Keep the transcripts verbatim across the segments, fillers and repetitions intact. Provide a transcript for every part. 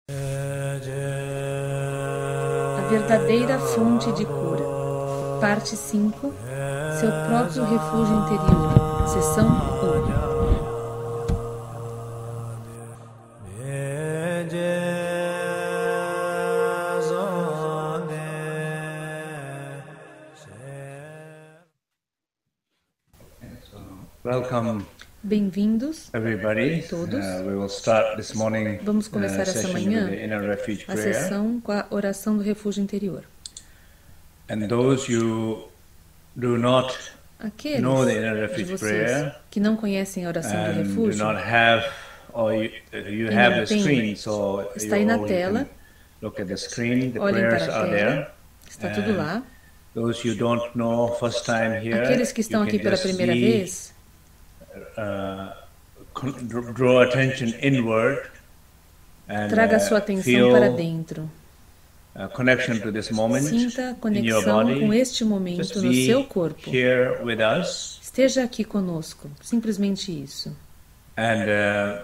A verdadeira fonte de cura. Parte cinco. Seu próprio refúgio interior. Seção um. Welcome, Bem-vindos, everybody. todos. Uh, we will start this morning Vamos começar uh, essa session manhã with the inner refuge a prayer. sessão com a oração do refúgio interior. And those you do not Aqueles know the inner de refuge vocês prayer que não conhecem a oração do and do refúgio, not have, or you, you e have não the tem, screen, so está you aí na all tela. can look at the screen. The Olhem prayers para a are tela, there. está tudo And lá. those you don't know, first time here, Aqueles que estão you aqui can pela just primeira see, vez, uh, con- draw attention inward and traga a sua uh, atenção para feel dentro. a connection to this moment Sinta a in your conexão body. com este momento Just no seu be corpo. here with us Esteja aqui conosco. Simplesmente isso. and uh,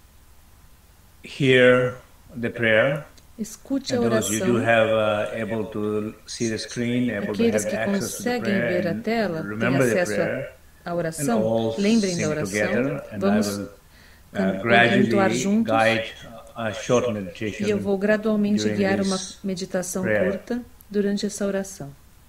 hear the prayer. Escute a And those you do oração. have uh, able to see the screen, able to Aqueles have que access to the conseguem prayer ver a and tela, têm remember the acesso prayer, à and oração. all Lembrem da sing oração. together. And I Vamos will can- uh, entoar gradually juntos. guide a short meditation E eu vou gradualmente during guiar uma this meditação prayer. curta durante essa oração.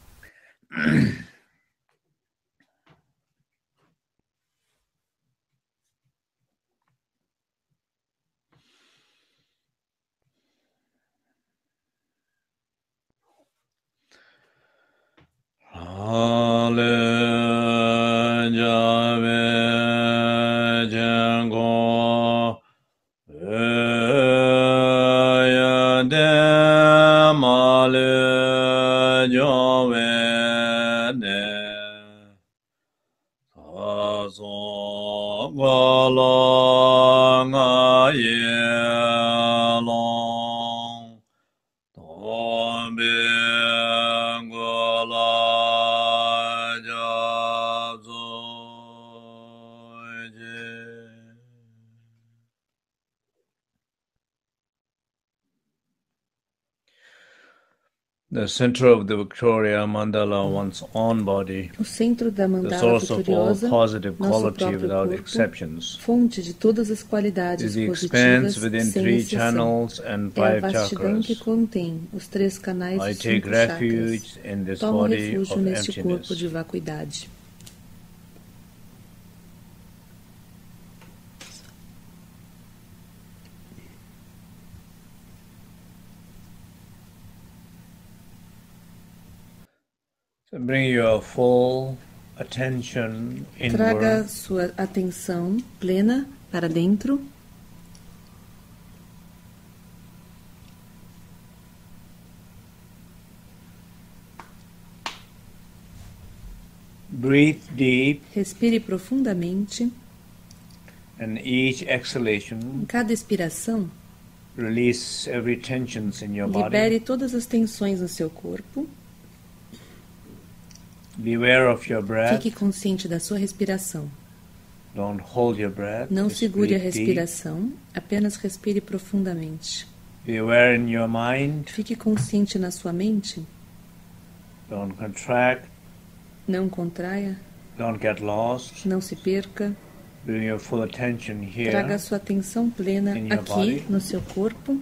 The center of the Victoria Mandala, one's own body, O centro da the mandala source of all vitoriosa, positive nosso quality próprio without corpo, exceptions, fonte de todas as is qualidades the positivas, expanse within sem three exceção. channels and É a five vastidão que chakras. contém os três canais I e take cinco chakras. refuge in this Toma body refúgio of neste corpo emptiness. de vacuidade. So bring your full attention Traga inward. sua atenção plena para dentro. Breathe deep, Respire profundamente. and each exhalation Em cada expiração, release every tensions in your body. libere todas as tensões no seu corpo. Beware of your breath. Fique consciente da sua respiração. Don't hold your breath. Não Just segure a breathe deep. respiração, apenas respire profundamente. Be aware in your mind. Fique consciente na sua mente. Don't contract. Não contraia, Don't get lost. não se perca. Bring your full attention here. Traga a sua atenção plena In your aqui body. no seu corpo.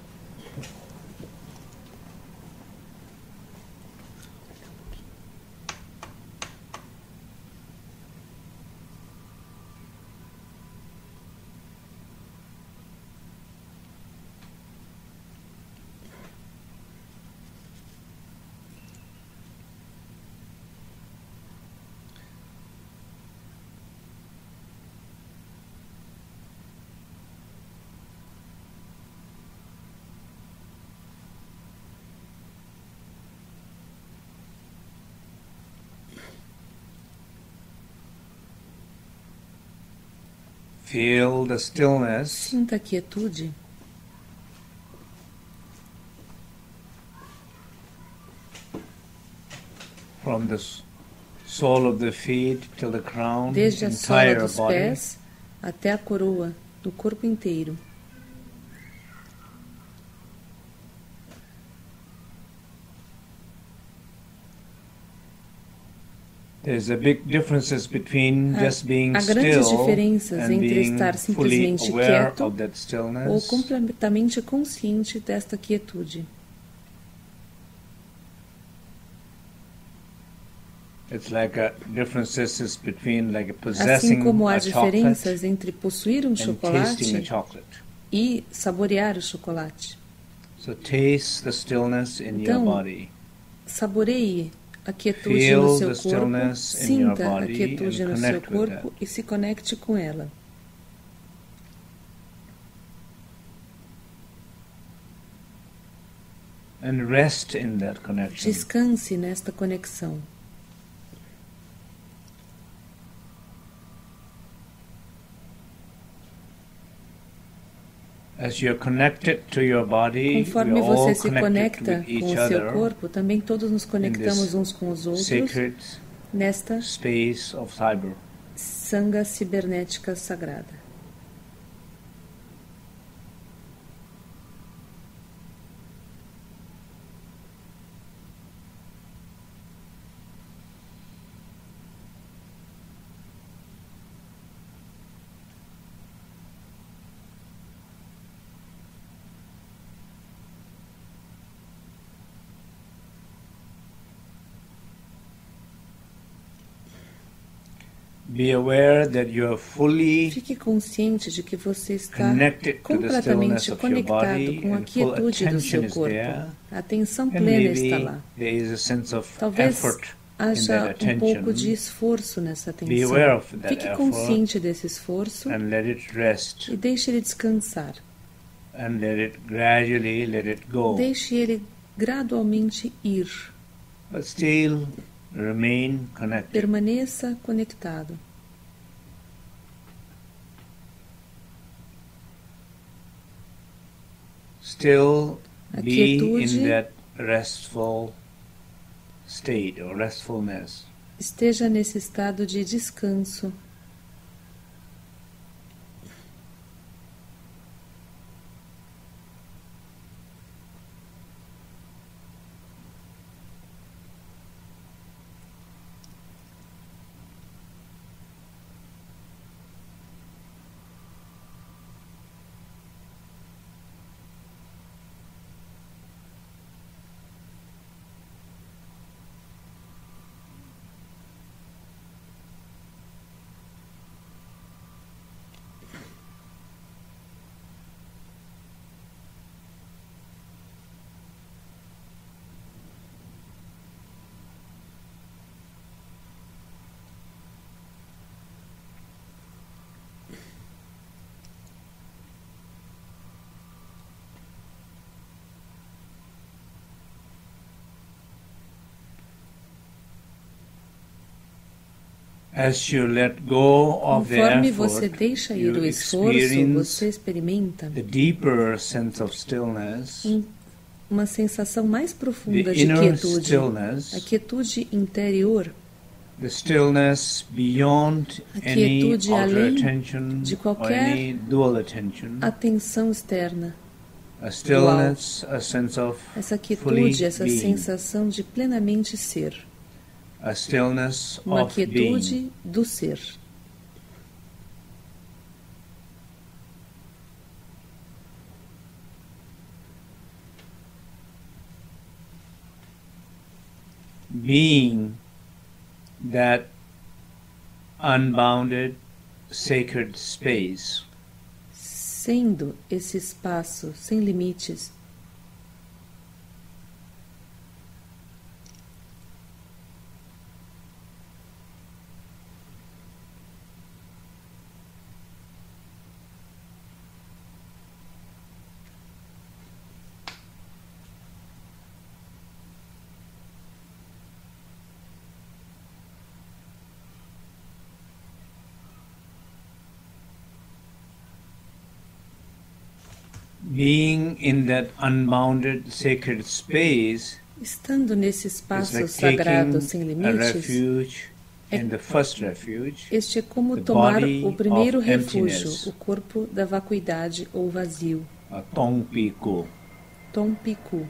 Feel the stillness Sinta a quietude from the s- sole of the feet till the crown, desde a sola entire dos body. pés até a coroa do corpo inteiro. There's a big differences between Há, just being há grandes still diferenças and entre being estar fully simplesmente aware quieto of that ou stillness. completamente consciente desta quietude. It's like a differences between like Assim possessing como há a chocolate diferenças entre possuir um and tasting a chocolate chocolate. e saborear o chocolate. So taste the stillness in your Então, body. saboreie a quietude Feel no seu the corpo, stillness in your sinta a body quietude and no seu connect with corpo that. e se conecte com ela. And rest in that connection. Descanse nesta conexão. As you're connected to your body, Conforme we're all você se connected conecta with com each o seu other corpo, também todos nos conectamos uns com os outros sacred nesta space of cyber. sanga cibernética sagrada. Be aware that you are fully Fique consciente de que você está connected to the stillness completamente of your conectado body com a and full quietude do attention seu is corpo. there. A atenção And plena está maybe lá. there is a sense of Talvez effort in haja that um pouco de attention. esforço nessa Be aware atenção. of that Fique effort consciente desse esforço and let it rest. e deixe ele descansar. And let it gradually let it go. Deixe ele gradualmente ir. But still remain connected. Permaneça conectado. Still A be quietude in that restful state or restfulness. esteja nesse estado de descanso. As you let go of the Conforme effort, você deixa ir you o esforço, experience você experimenta the deeper sense of stillness, um, uma sensação mais profunda the de inner quietude. stillness, A quietude interior, the stillness beyond a any quietude outer além attention de or qualquer any dual attention, atenção externa. a stillness, a sense of Essa fully quietude, essa being, sensação de plenamente ser. a stillness Uma of quietude being. do ser. Being that unbounded sacred space. Sendo esse espaço sem limites, Being in that unbounded sacred space estando nesse is espaço like sagrado taking sem a limites, refuge in the first refuge, este é como the tomar body o primeiro of refúgio, emptiness. o corpo da vacuidade ou vazio, a Tongpiku. Tongpiku.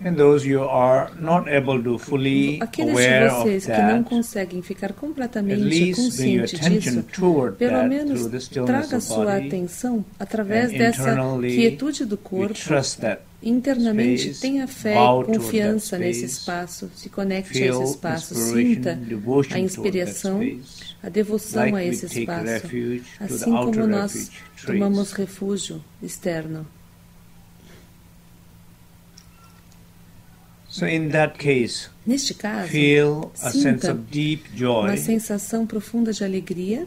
And those you are not able to fully Aqueles de aware of vocês que não that, conseguem ficar at completamente least bring your consciente attention disso, toward pelo that menos through the stillness traga of sua body, atenção através and dessa internally quietude do we corpo. trust that Internamente, space, tenha fé bow e toward confiança that nesse space, espaço, se conecte a feel esse espaço, inspiration, sinta devotion a toward that inspiração, space, a devoção like a we esse take espaço, refuge to the assim como outer nós refuge tomamos trees. refúgio externo. So in that case, Neste caso, feel a sense sinta of deep uma joy, sensação profunda de alegria,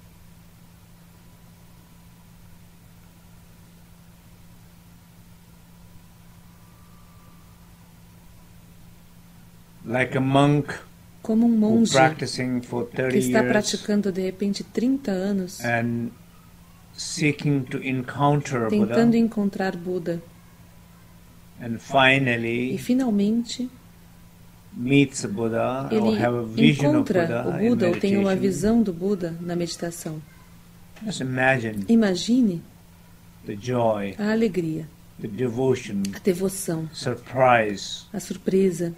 like a monk como um who monge practicing for que thirty está years praticando de repente trinta anos, and seeking to encounter tentando Buddha, encontrar Buda, and e finally finalmente meets Buddha or ele have a vision of encontra Buddha o in Buda ou tem uma meditation. visão do Buda na meditação. Just imagine Imagine the joy, a alegria, the devotion, a devoção, surprise, a surpresa,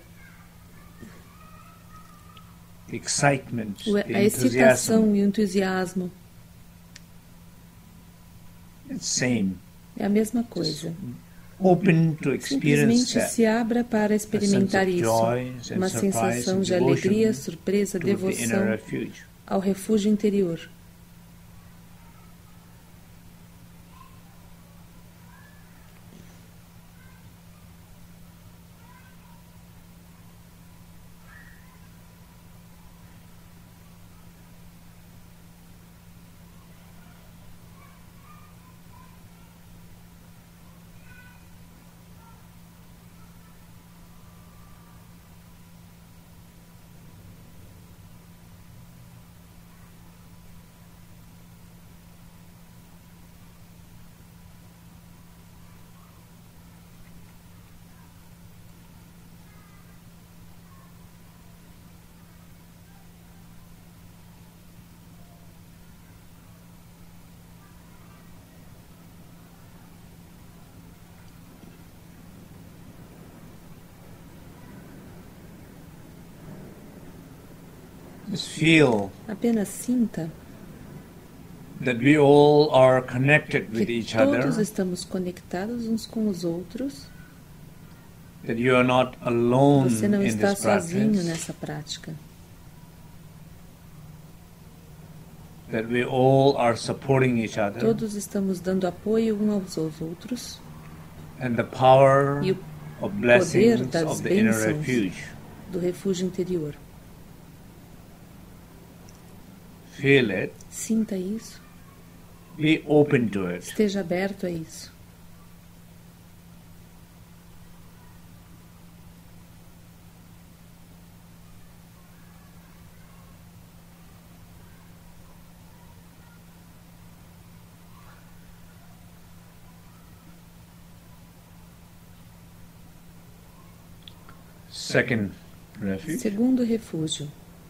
the excitement, o- the a enthusiasm. excitação e o entusiasmo. It's same. É a mesma coisa. Open to experience Simplesmente that. se abra para experimentar a sense of isso. joy, sense Uma of surprise sensação and de alegria, devotion surpresa, to the inner devoção refuge. ao refúgio interior. Just feel Apenas sinta that we all are connected with que each todos other, estamos conectados uns com os outros. that you are not alone Você não in está this sozinho practice, nessa prática. that we all are supporting each other, Todos estamos dando apoio uns aos outros. and the power E o of poder blessings das of the inner bênçãos refuge. do refúgio interior. Feel it, Sinta isso. be open to it. Esteja aberto a isso. Second refuge. Segundo refúgio.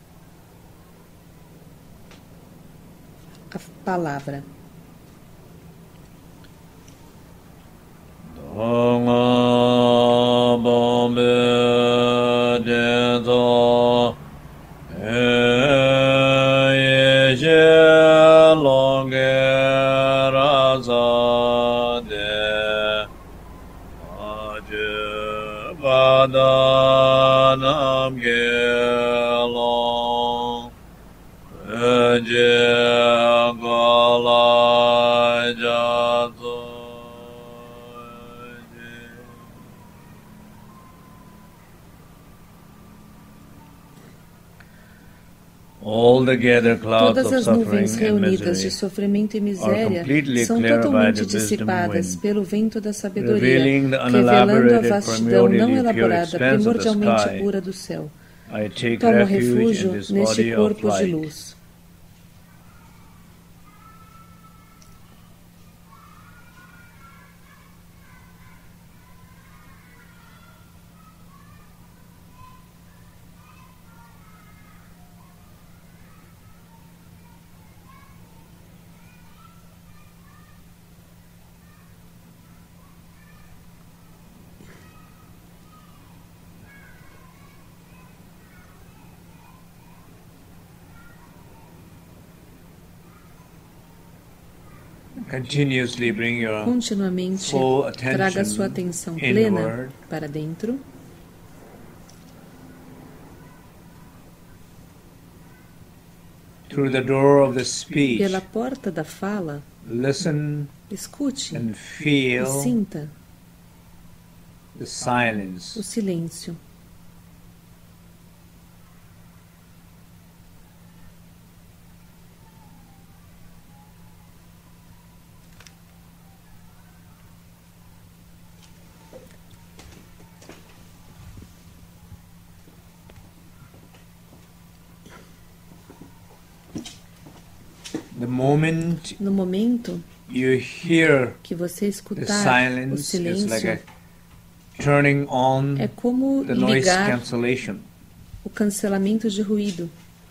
A palavra. All together clouds Todas of as nuvens suffering and reunidas de misery sofrimento e are miséria completely são cleared by totalmente the wisdom dissipadas wind, pelo vento da sabedoria, revealing the revelando a unelaborated, vastidão não primordially pure elaborada, expanse of the primordialmente sky. pura do céu. I take Toma refuge in refúgio this neste body of corpo de light. luz. Continuously bring your Continuamente full traga sua attention atenção plena inward. para dentro. Through the door of the speech, Pela porta da fala, listen escute and e feel sinta the o silence. silêncio. The moment No momento you hear que você the escutar o silence, it's silêncio, like a turning on é como the noise ligar cancellation o cancelamento de ruído.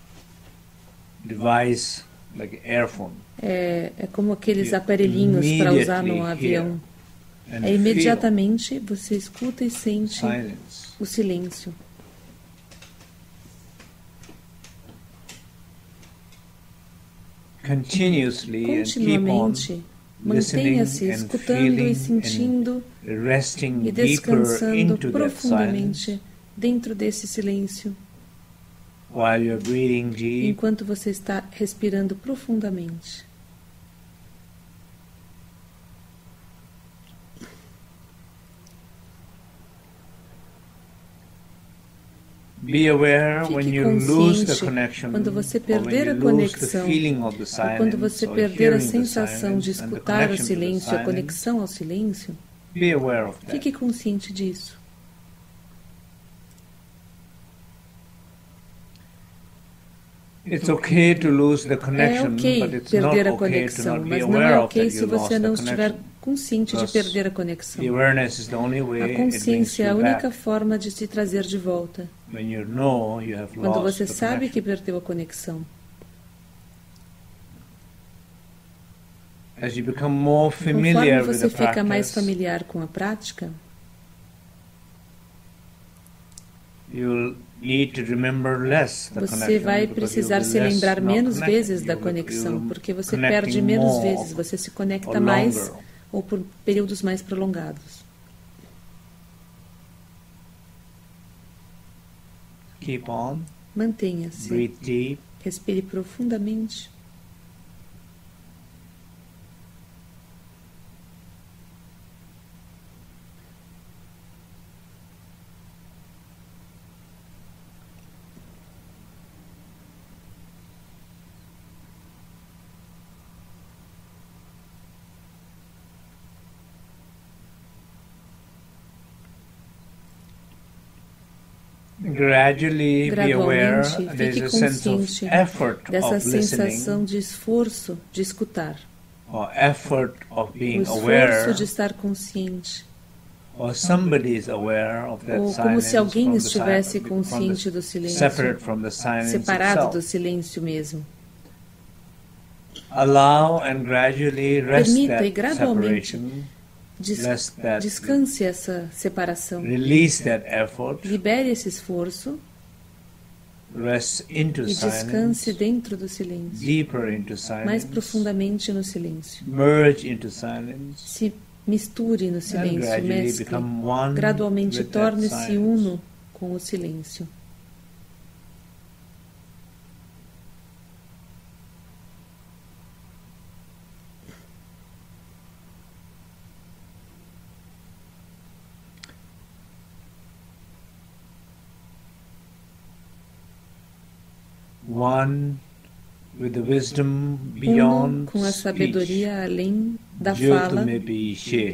device, like earphone. É, é como aqueles You aparelhinhos para usar no immediately avião. And É feel imediatamente você escuta e sente silence. o silêncio. Continuously and keep on Continuamente, listening mantenha-se and escutando e feeling sentindo and resting e deeper descansando into that profundamente silence dentro desse silêncio, while you're breathing deep. enquanto você está respirando profundamente. Be aware when Fique you lose the consciente connection, quando você or when perder you a lose the conexão, feeling of the ou quando silence, você or perder a hearing the sensação de silence and the escutar o connection to the silêncio, a silence. conexão ao silêncio. Be aware of that. Fique consciente disso. It's okay to lose the É connection, ok but it's not perder a okay to conexão, not be mas não aware é of ok that se you lost você the não estiver connection. consciente de Because perder a The conexão. awareness is the only way A it brings consciência é a you única back. forma de se trazer de volta. When you know you have Quando lost você the sabe que connection. perdeu a conexão. As you become more Conforme familiar with você the fica mais practice, familiar com a prática, you'll need to remember less the você connection vai because precisar you'll be se less lembrar now menos connected. vezes da You'll- conexão, you'll porque você connecting perde menos more vezes, você se conecta or mais longer. ou por períodos mais prolongados. Keep on, Mantenha-se, breathe deep, respire profundamente. gradually be aware Gradualmente, there's fique a sense of consciente effort dessa of sensação listening de esforço de escutar, or effort of o being esforço aware, de estar consciente, or somebody is aware of that ou como silence se alguém from the estivesse silence, from consciente the, do silêncio, separate from the silence separado do itself. silêncio mesmo. Allow and gradually rest Permita that e gradualmente separation, Des- rest that, descanse essa separação. release that effort, Libere esse esforço rest into e descanse silence, dentro do silêncio, deeper into mais silence, profundamente no silêncio. merge into silence, Se misture no and silêncio, gradually mescle. become one Gradualmente with that torne-se silence. uno com o silêncio. One with the wisdom Uno beyond com a speech. sabedoria além da Jyoto fala. may be she.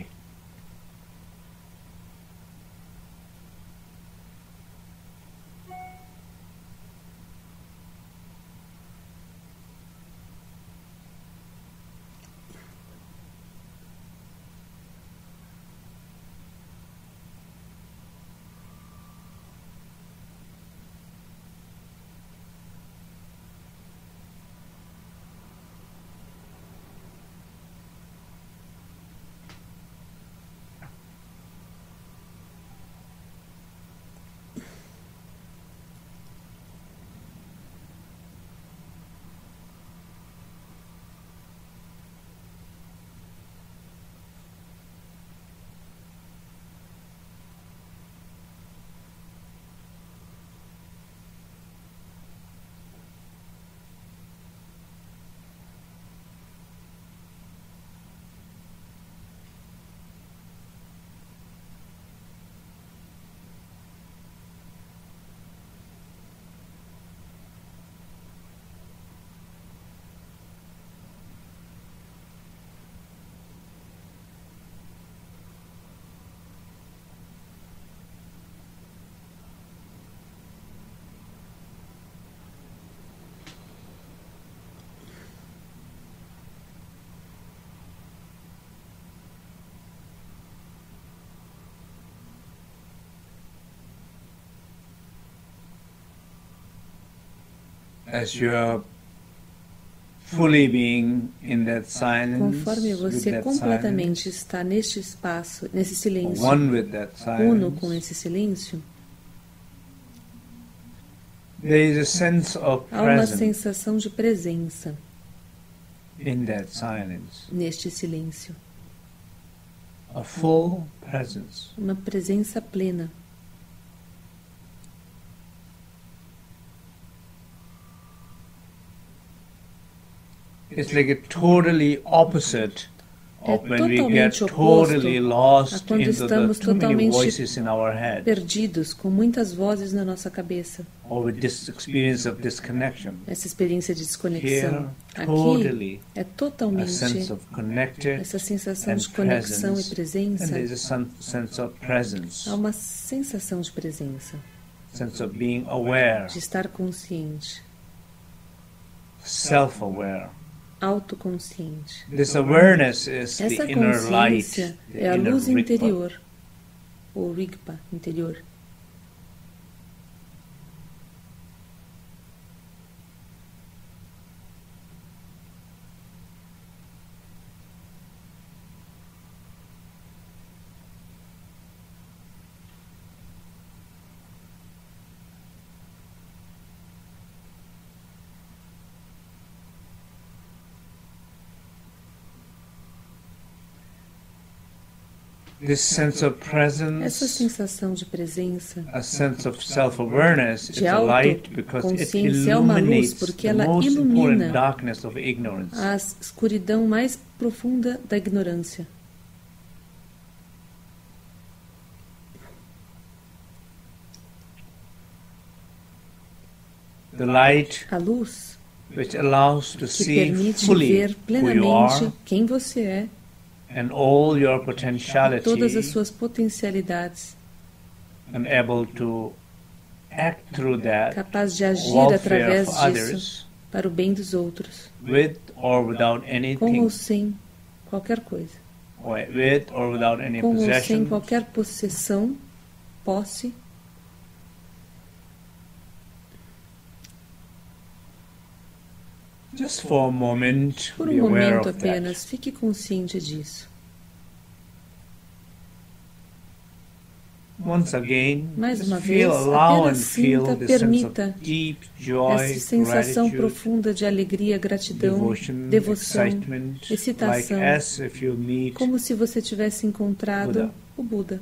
as you are fully being in that silence, Conforme with você that completamente silence, está neste espaço, nesse silêncio, one with that uno com silence, esse silêncio, there is a sense of há uma presence sensação de presença in that silence, neste silêncio, a full presence. uma presença plena. It's like a totally opposite É of when we get totalmente oposto totally a lost quando into the estamos too many totalmente voices in our head, perdidos, com muitas vozes na nossa cabeça. or with this experience of disconnection. Essa experiência de desconexão. Here, Aqui totally é a totalmente sense of connected essa sensação and de conexão e presence, and presença. there's a sen- sense of presence, Há uma sensação de presença, sense of being aware, de estar consciente, self-aware. autoconsciente. This awareness is Essa the inner light, consciência the é a inner luz Rigpa. interior, o Rigpa interior. This sense of Essa presence, sensação de presença, a sense of self-awareness, is de a light because it autoconsciência, é uma luz illuminates porque the ela most important ilumina darkness of ignorance. a escuridão mais profunda da ignorância. The light A luz which allows to que see permite fully ver who you plenamente are quem você é, and all your todas as potentiality, suas potencialidades, and able to act through that capaz de agir welfare através of disso others, para o bem dos outros, with or without com anything, ou sem qualquer coisa, or with or without any com ou sem possession, qualquer possessão, posse. just for a moment, Por be um aware momento of that. apenas, fique consciente disso. Once again, Mais just uma feel, vez, allow and apenas feel sinta, this sense permita of deep joy, essa sensação gratitude, profunda de alegria, gratidão, devotion, devoção, excitement, like excitação, as if you meet como se você tivesse encontrado Buda. o Buda,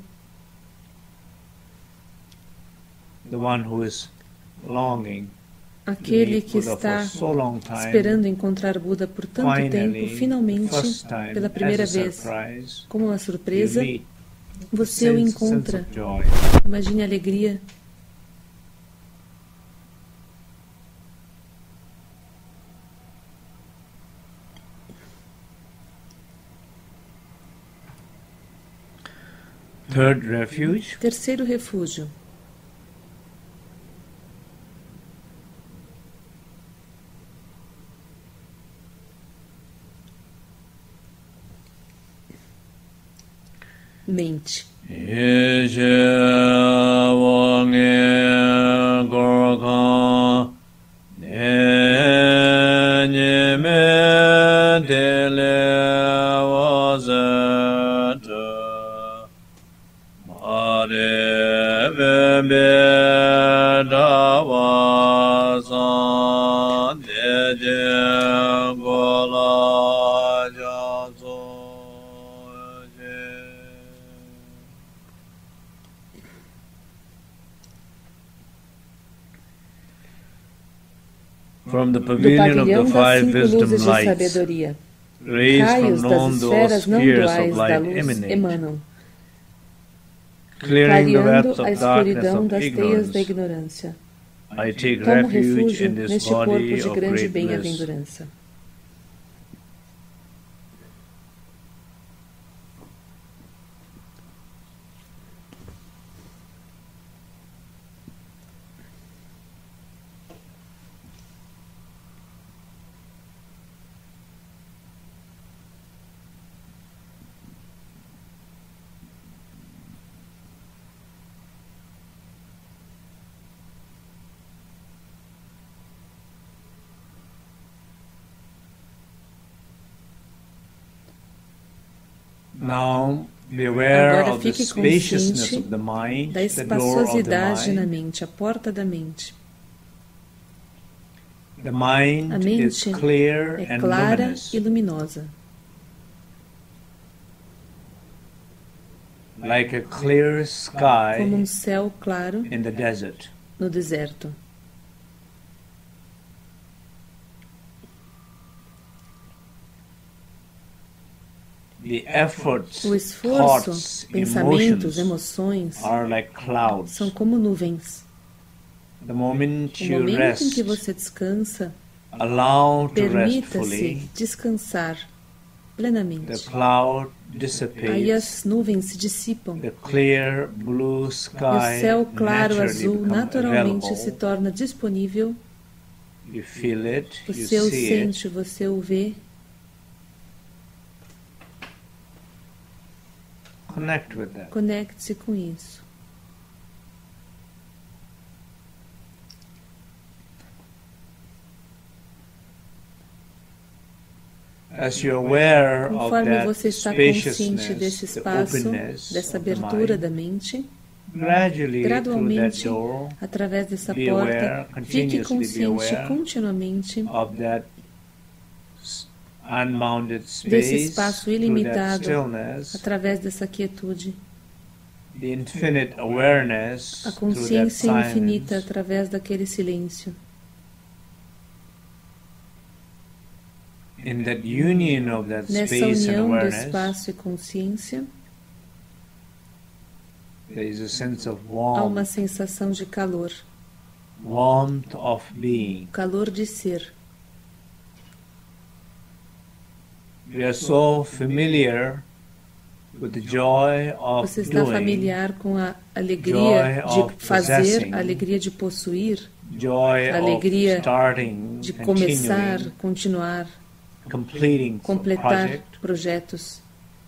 the one who is longing to aquele meet que Buddha está for so long time. esperando encontrar Buda por tanto Finally, tempo, finalmente, the first time, pela primeira as a vez, surprise, como uma you surpresa, meet, você o sense, sense encontra. of joy. Imagine a alegria. Third refuge, Terceiro refúgio. Mente. from the Do pavilion of pavilhão the das five cinco wisdom luzes de lights, sabedoria, rays from raios das non dual esferas não spheres duais of da light luz emanate, emanam, clearing the clareando webs a of darkness escuridão of das teias ignorance. da ignorância. I take Tomo refuge refúgio in this neste corpo body de of grande great bliss. bem-aventurança. Now be aware Agora of the fique spaciousness consciente of the mind, da the door of the espaciosidade na mind. mente, a porta da mente. The A mind is mente clear é and clara luminous, e luminosa, like a clear sky como um céu claro in the desert. no deserto. The efforts, O esforço, thoughts, pensamentos, emotions emoções are like clouds. são como nuvens. The moment O you momento em que rest, você descansa, allow to rest permita-se fully, descansar the plenamente. cloud Aí dissipates, as nuvens se dissipam the clear blue e o sky céu claro naturally azul become naturalmente se available. torna disponível. You feel it, you Você o see it, sente, você o vê. connect with that. Conecte-se com isso. As you're aware of Conforme that você está consciente spaciousness, desse the espaço, openness dessa of the abertura mind, da mente, gradually through that gradualmente, door através dessa be porta, aware, fique continuously be consciente aware continuamente of that s- unbounded desse space, espaço through that ilimitado, stillness, através dessa quietude, the infinite awareness a through that consciência infinita silence, através daquele silêncio. in that union of that Nessa space and união do awareness, espaço e consciência, there is a sense of há uma warmth, sensação de calor, warmth of being. calor de ser. We are so familiar with the joy of Você está doing, familiar com a alegria joy of de fazer, possessing, a alegria de possuir, joy a alegria of starting, de começar, continuing, continuar, completing completar project, projetos,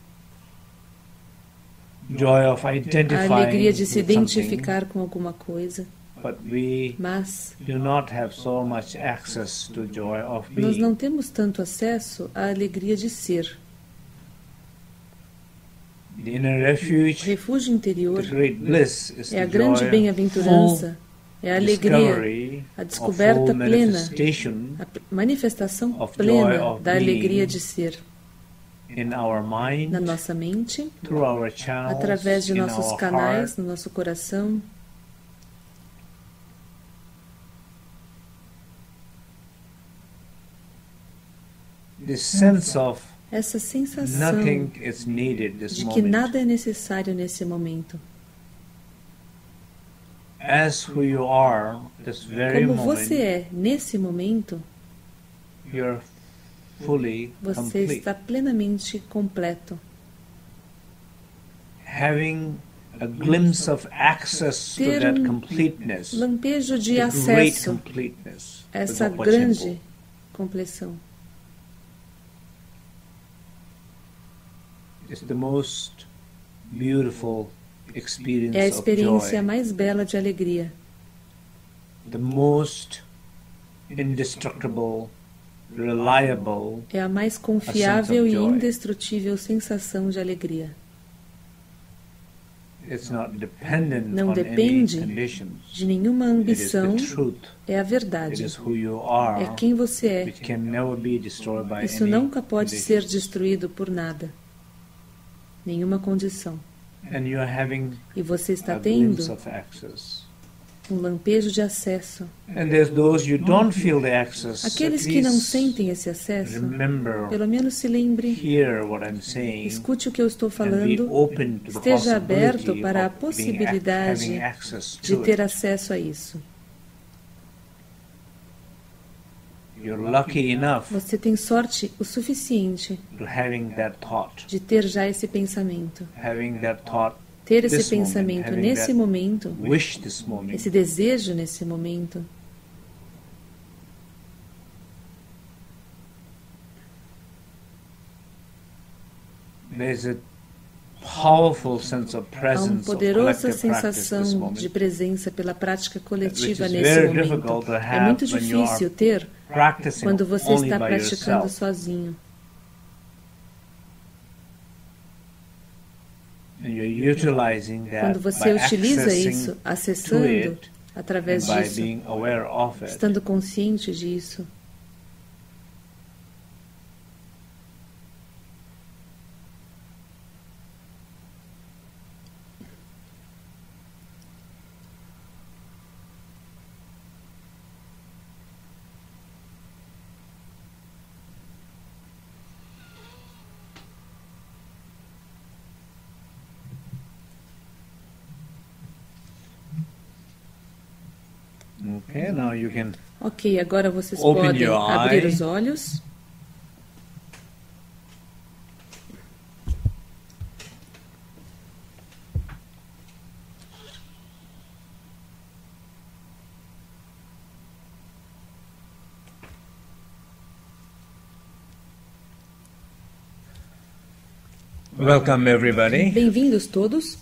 joy of a identifying alegria de with se something, identificar com alguma coisa, but we mas do not have so much access to joy of nós being. não temos tanto acesso à alegria de ser. The inner O refuge, refúgio interior the great bliss, is é a the grande joy, bem-aventurança, é a alegria, discovery a of descoberta full plena, manifestation a p- manifestação of joy plena of da alegria being de ser in our mind, na nossa mente, through our channels, através de in nossos our canais, heart. no nosso coração. This sense of Essa sensação nothing is needed this de que moment. nada é necessário nesse momento. As who you are, this very Como moment, você é nesse momento, you're fully você complete. está plenamente completo. Having a glimpse of access to Ter that um completeness, lampejo de the great acesso completeness, a essa the Loppa grande Temple, compleção. is the most beautiful experience É a of experiência joy, mais bela de alegria, the most indestructible, reliable. é a mais confiável e joy. indestrutível sensação de alegria. It's not dependent Não on any depende conditions. de nenhuma It is the ambição, truth. é a It verdade, is who you are, é quem você é. which can never be destroyed by Isso any nunca pode ser conditions. destruído por nada, nenhuma condição. And you are having E você está a glimpse tendo of access. um lampejo de acesso. And there's those you don't feel the access. Aqueles At que não least sentem esse acesso, remember, pelo menos se lembre, hear what I'm saying, escute o que eu estou and be falando, open to the esteja aberto possibility para a of being ac- possibilidade having access de to ter it. acesso a isso. You're lucky enough Você tem sorte o suficiente to having that thought, de ter já esse pensamento. having that thought, Ter esse This moment, pensamento having nesse that momento, wish this moment. esse desejo nesse momento. There's a powerful sense of Há uma presence of poderosa collective practice this sensação moment, de presença pela prática coletiva is nesse very momento. difficult to É have muito when you are difícil ter practicing quando você only está by praticando yourself. sozinho. And you're utilizing that Quando você by utiliza accessing isso, to acessando it através and by disso, being aware of it. estando consciente disso. Okay, now you can Ok, agora vocês Open podem your abrir eye. os olhos. welcome everybody. Bem-vindos todos.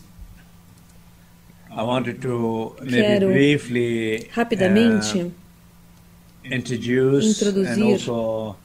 I wanted to maybe Quero briefly rapidamente uh, introduce introduzir and also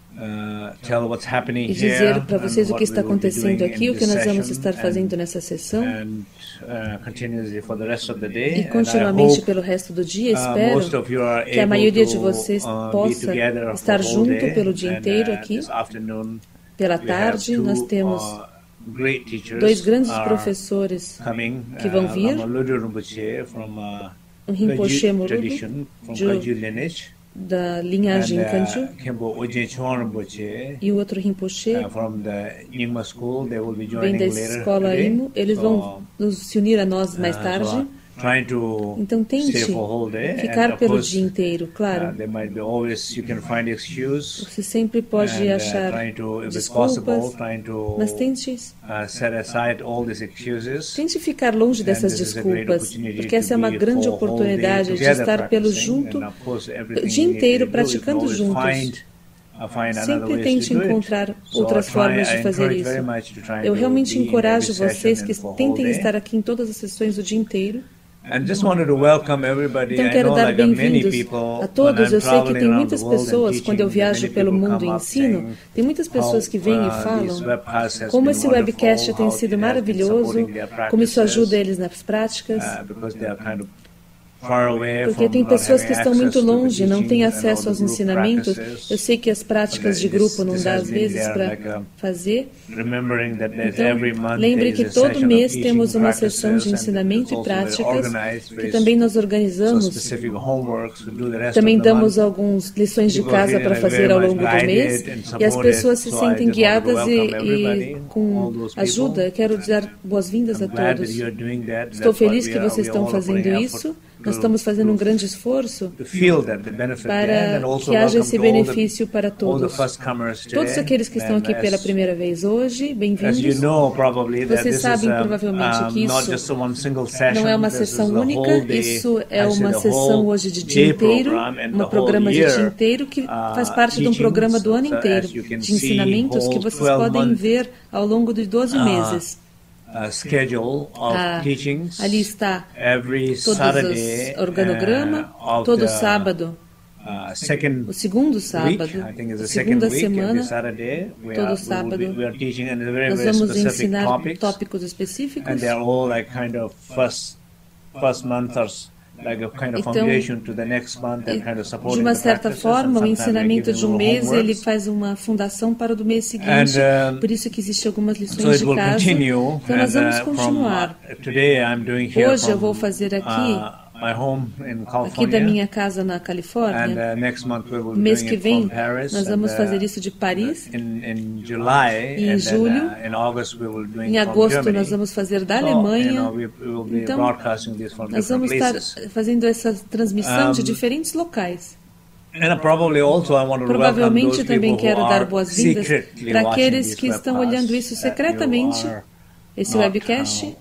uh, tell what's happening e here dizer para vocês and o que what está we will be acontecendo doing aqui, in o que this nós vamos session estar fazendo and, nessa sessão and uh, continuously for the rest of the day. e And I continuamente hope pelo resto do dia. uh, most Espero of you are que a able maioria to, de vocês uh, be possa together estar for the whole junto day. pelo dia And, inteiro uh, aqui. this afternoon Pela we have tarde, two, nós temos uh, great teachers dois grandes are professores coming, que vão uh, vir. Lama Ludu Rinpoche from uh, Um Rinpoche Kagyu Morudo, tradition, from de- Kagyu lineage, da linhagem and uh, Kanju, Khenpo Ujie Chon Rinpoche e o outro Rinpoche uh, from the Nyingma school. They will be vem joining da later escola today. Imo. Eles So, vão nos se unir a nós mais uh, tarde. so, uh, trying to Então tente stay for a whole day. And ficar of pelo course, dia inteiro, uh, claro. there might be always you can find excuse. Você sempre pode and, uh, achar trying to, if it's possible, desculpas, trying to mas tente, uh, set aside all these excuses. tente ficar longe dessas And this is a great desculpas, opportunity porque essa é uma to be grande for a whole day oportunidade de together estar pelo practicing. junto, And of course, o everything dia you need inteiro to do, praticando you can always juntos. find, uh, find another Sempre ways tente to do it. encontrar So outras I try- formas I de fazer encourage very isso. much to try Eu to realmente be in encorajo every vocês session que and for a whole tentem day. estar aqui em todas as sessões o dia inteiro. And just wanted to welcome everybody. Então I quero know dar like many bem-vindos people, a todos. when I'm Eu sei que traveling tem around muitas the world and pessoas, quando eu teaching, viajo many pelo people mundo come e up ensino, saying tem muitas pessoas how, que vêm uh, e falam this webcast has como been esse webcast wonderful, tem how sido it has been maravilhoso, supporting their como isso practices, ajuda eles nas práticas, uh, because they are kind of far away porque from tem not pessoas having que estão access muito to the longe, não teaching têm and all acesso the aos group ensinamentos. practices. Eu sei que as práticas de But grupo this- não this dá has às been vezes there, para like, uh, fazer. Remembering that there's Então, every month lembre there que is a todo session of mês teaching temos uma sessão de practices, and ensinamento it's e also very práticas, organized, que very também nós so organizamos. specific homeworks to do the rest Também of the damos month. algumas lições de People casa feel para like fazer very ao much longo do mês, guided and e as supported. pessoas se So I sentem just want to guiadas welcome e, everybody, e all com those people. ajuda. Eu quero dar boas-vindas a I'm glad that todos. you're doing that. Estou That's what feliz we que are- vocês we estão all are fazendo putting isso. effort Nós to- estamos fazendo um to- grande esforço to feel that the benefit there, para and also que haja welcome esse to all the- benefício para all the todos. first-comers today. Todos aqueles que estão And aqui pela as- primeira vez hoje, As you bem-vindos. know, probably that Vocês this sabem is um, provavelmente um, que not isso just a one single session. não é uma This is sessão the única, whole day, isso é I say uma the sessão whole hoje de dia day inteiro, program and um the whole programa de year, dia inteiro que uh, faz parte de um teachings, programa do ano so inteiro, as you can de see, ensinamentos que whole vocês twelve podem month, ver ao longo de doze uh, meses. uh, schedule of Ah, teachings. ali está Every todos Saturday, os organograma, uh, of todo the, sábado, uh, second o segundo week, sábado, I think it's a the second segunda week, semana, every Saturday, we todo are, we will sábado, be, we are teaching and very, nós very vamos specific ensinar topics, tópicos específicos. and they are all like kind of first, first monthers, like a kind of Então, foundation to the next month and kind of supporting de uma the certa practices, forma, and o sometimes they ensinamento give de um little mês ele homeworks. faz uma fundação para o do mês seguinte, And, um, por isso que existem algumas So lições it de will casa. continue, Então nós and, vamos uh, from, continuar. uh, today I'm doing here Hoje eu from, vou fazer aqui, uh, my home in aqui da California, minha casa na and Califórnia. uh, next month we will be Mês doing que it vem from Paris, nós vamos and, uh, fazer isso de Paris. in, in July, E em and julho, then, uh, in August we will be doing Em it from agosto Germany. nós vamos fazer da So, you Alemanha. know, we, we will be Então, broadcasting this from nós different vamos estar places. fazendo essa transmissão de Um, diferentes locais. And uh, probably also I want to welcome Provavelmente those também people who quero dar are boas-vindas secretly para watching aqueles this que estão webcast, olhando isso that you secretamente, are esse not, webcast. uh,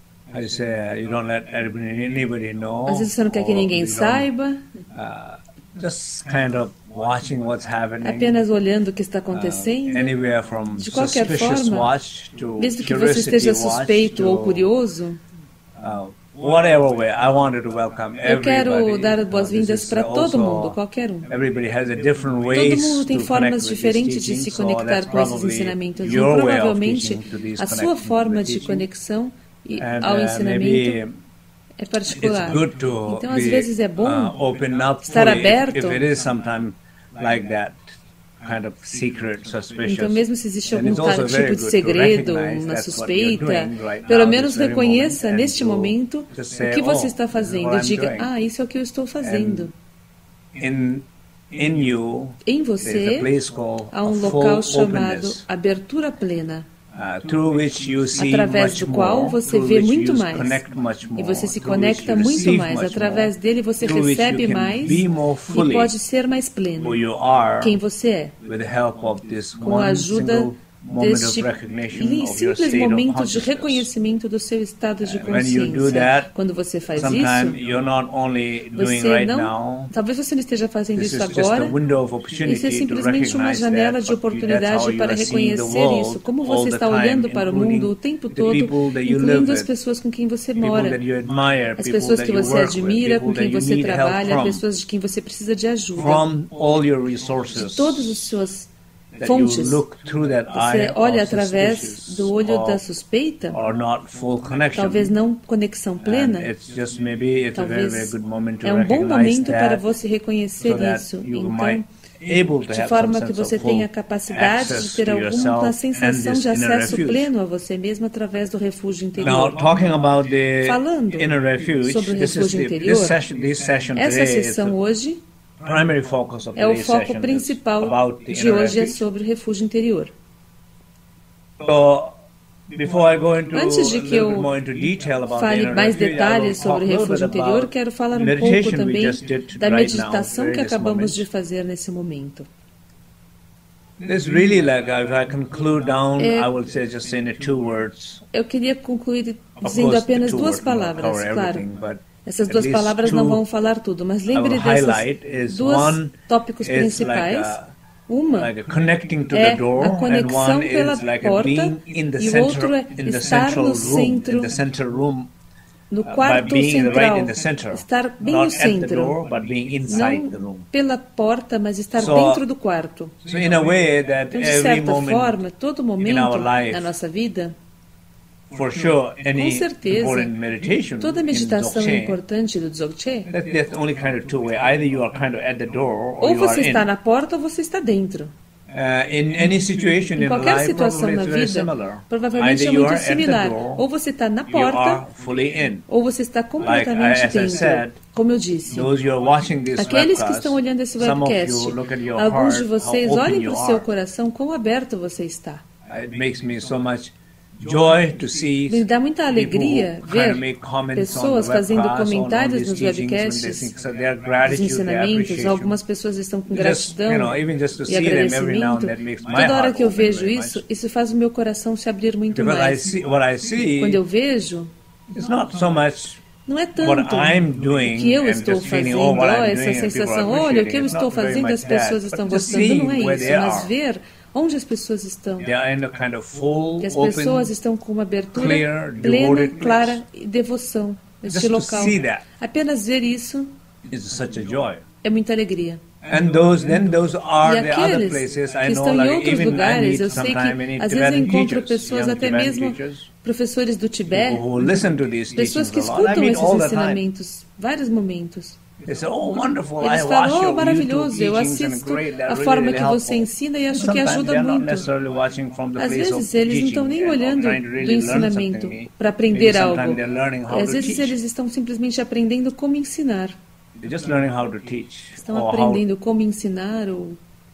I say you don't let anybody, anybody know. Às vezes você não quer que or ninguém you don't, saiba, uh, just kind of watching what's happening. apenas olhando o que está uh, acontecendo. anywhere from De qualquer suspicious forma, watch to Mesmo que você curiosity esteja watch suspeito to, ou curioso, uh, whatever way, I wanted to welcome Eu quero everybody. dar You know, boas-vindas this is para todo also- mundo, qualquer um. Everybody has a different Todo ways mundo tem to formas connect with diferentes these de se teachings, so conectar that's com esses probably ensinamentos. E your way of provavelmente teaching to these a sua connecting forma to the de teaching. conexão e And, ao uh, ensinamento maybe é particular. it's good to Então, às be, vezes é bom uh, open up estar fully if- aberto. if it is sometime like that kind of secret, suspicious. Então, mesmo se existe then algum it's also tal very tipo de good to segredo, recognize uma that's what you're suspeita, doing right pelo now, menos this very reconheça moment, and neste to momento just o say, que você "Oh, está this is fazendo. what I'm Diga, doing." ah, isso é o que eu estou fazendo. In, in you, Em there's você a place called há um a local full chamado openness, abertura plena, uh, through which you see através much do qual more, você through vê which muito you mais. connect much E more, você se through which conecta you muito receive mais. much Através more, dele você through which you recebe can mais be more e fully pode ser mais pleno. who you are Quem você é. with the help of this Com a one ajuda single moment of deste recognition li- of your simples state of momento de consciousness. reconhecimento do seu estado de Uh, when you do consciência. that, Quando você faz Sometimes isso, you're not only doing você right não, now. talvez você não esteja fazendo This isso is just a agora. window of Isso é opportunity to simplesmente uma recognize janela that, de but that's how oportunidade you para are seeing the reconhecer world isso. Como all você the está time, olhando para o mundo including o tempo the todo, people that you live incluindo as with, pessoas com quem você people mora, that you admire, as people pessoas that que you você work with, admira, com people quem that you você need help trabalha, from, pessoas de quem você precisa de ajuda. from all your resources, Todas as suas that you fontes. look through that eye Você olha of através suspicious do olho da or, suspeita, or not full connection. talvez não conexão And plena. it's just maybe it's a very, very Talvez good moment to é um bom recognize momento para that, você reconhecer so that isso. you Então, might able to de have forma some que sense você of full tenha a capacidade de access ter to alguma yourself and sensação this de inner acesso refuge. pleno a você mesmo através do refúgio Now, interior. talking about the Falando inner refuge, sobre o this is refúgio the, interior, this session, this session Essa today is sessão the hoje primary focus of é o today's foco session is principal about the de inner hoje é refuge. sobre o refúgio interior. So, before I go into Antes de a que little bit eu more into detail about the fale inner mais refuge, I will detalhes talk sobre o a little refúgio bit interior, about quero falar um meditation pouco we também just did da right now, meditação que right this acabamos moment. de fazer nesse momento. This really like if I conclude down, É- I will say just in two words. Eu queria concluir Of dizendo course, the apenas two duas words will palavras, cover claro. everything, but Essas at duas least palavras não two vão falar tudo, mas I will lembre highlight desses is dois one tópicos is principais. like a, Uma like a connecting to é the door, a and conexão one pela is like a porta being in the e o center, outro é in the estar central no room, centro, in the central room, no uh, by quarto being right central, in the center, estar bem not no at the centro, door, but being inside the não room. pela porta, mas estar So, dentro do quarto. So in a way that Então, de every certa moment, forma, todo momento our life, na nossa vida, for sure, any com certeza, important meditation toda in meditação Dzogchen, importante do Dzogchen, that, that's only kind of two way. Either you are kind of at the door or ou you are você está in. na porta ou você está dentro. Uh, in any situation Em in qualquer life, situação probably na it's very vida, similar. provavelmente Either é you muito are at the similar. door, Ou você está na you porta, are fully in. ou você está completamente Like, as I dentro. said, Como eu disse, Those you are watching this aqueles que webcast, estão olhando esse some of webcast, you look at your alguns heart, de vocês how open olhem you para o seu are. coração, quão aberto você está. It makes me so much joy to see Me dá muita alegria people kind of ver make comments on pessoas the fazendo webcast, on- on comentários these nos teachings when they webcasts, think, so their dos gratitude, their ensinamentos. appreciation. Algumas pessoas estão com Just, gratidão you know, even just to e see them every now and agradecimento. then makes my Toda hora heart que eu open vejo very isso, much. isso faz o meu coração se abrir muito Because I mais. see, what I see Quando eu vejo, is not so much não é what tanto I'm o doing que eu and estou just feeling, fazendo, oh, what ó, I'm essa doing and people sensação, are olha, o que eu appreciating. It's estou not very fazendo e as much that, pessoas but estão just gostando, não é seeing where isso, they mas are. ver onde as pessoas estão. They are in a kind of full, Que as open, pessoas estão com uma abertura clear, plena, devoted place. clara e devoção neste Just to local. see that Apenas ver isso is such a joy. é muita alegria. And those, then those are E the other aqueles places que I know, estão em like outros even I lugares, meet eu sei que sometime many às vezes eu Tibetan encontro teachers, pessoas, young até Tibetan mesmo teachers, professores do Tibete, who listen to these pessoas teachings que a lot. I escutam meet esses all the time. ensinamentos, vários momentos. They say, oh, wonderful, Eles I watch falam, oh, your YouTube maravilhoso, eu teachings and assisto great, they're a really, forma really que você helpful. ensina e acho que Sometimes ajuda they're not muito. necessarily watching from the Às place of vezes eles não teaching estão nem and olhando trying to do really learn ensinamento something. para Maybe aprender algo. sometimes they're learning how Às to vezes teach. eles estão simplesmente aprendendo como ensinar. They're just learning how to teach. Estão or how, aprendendo como ensinar ou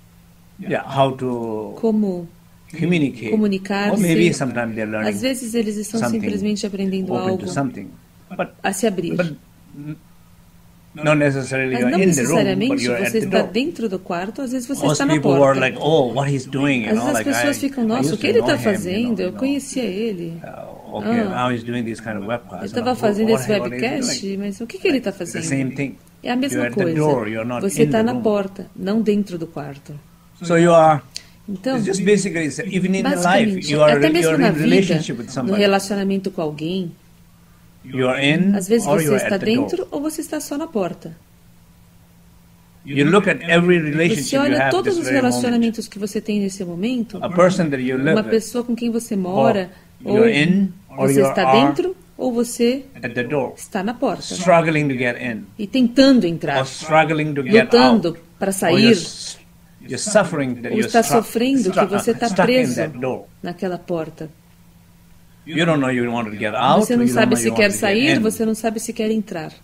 yeah, how to como communicate. comunicar-se. Or maybe sometimes they're learning Às vezes eles estão something, simplesmente aprendendo open algo to something. But, a se abrir. but not necessarily Mas you're não in the room, but necessariamente you're at você the está door. dentro do quarto, às vezes você Most está na people were porta. like, oh, what he's doing, you Às know, vezes as like pessoas I, ficam, I nossa, used o que to ele know está him, you fazendo? know, Eu you know. conhecia ele. Uh, okay, Ah. now he's doing these kind of webcasts. Ele And estava what- fazendo what- esse what is he webcast, doing? mas o que, que ele está The fazendo? same thing. É a mesma You're at the coisa. door, you're not Você in está the na room. porta, não dentro do quarto. So you are, Então, it's just basically, even in the life, basicamente, you are, até mesmo you're na in vida, relationship with no somebody. relacionamento com alguém, You are in Às vezes or você you are está at the door. dentro ou você está só na porta. You look at every Você relationship you olha have todos this os very moment. relacionamentos que você tem nesse momento, A person that you live uma with, pessoa com quem você mora, or ou you're in or você you está are dentro ou você at the door, está na porta. struggling to get in, E tentando or entrar, struggling to get lutando out, para or sair, you're, s- you're suffering that ou you're está stru- sofrendo que stru- você está stuck in preso that door. naquela porta. You don't know you want to get out, Você or não you don't sabe know se you quer want to get sair, in. você não sabe se quer entrar.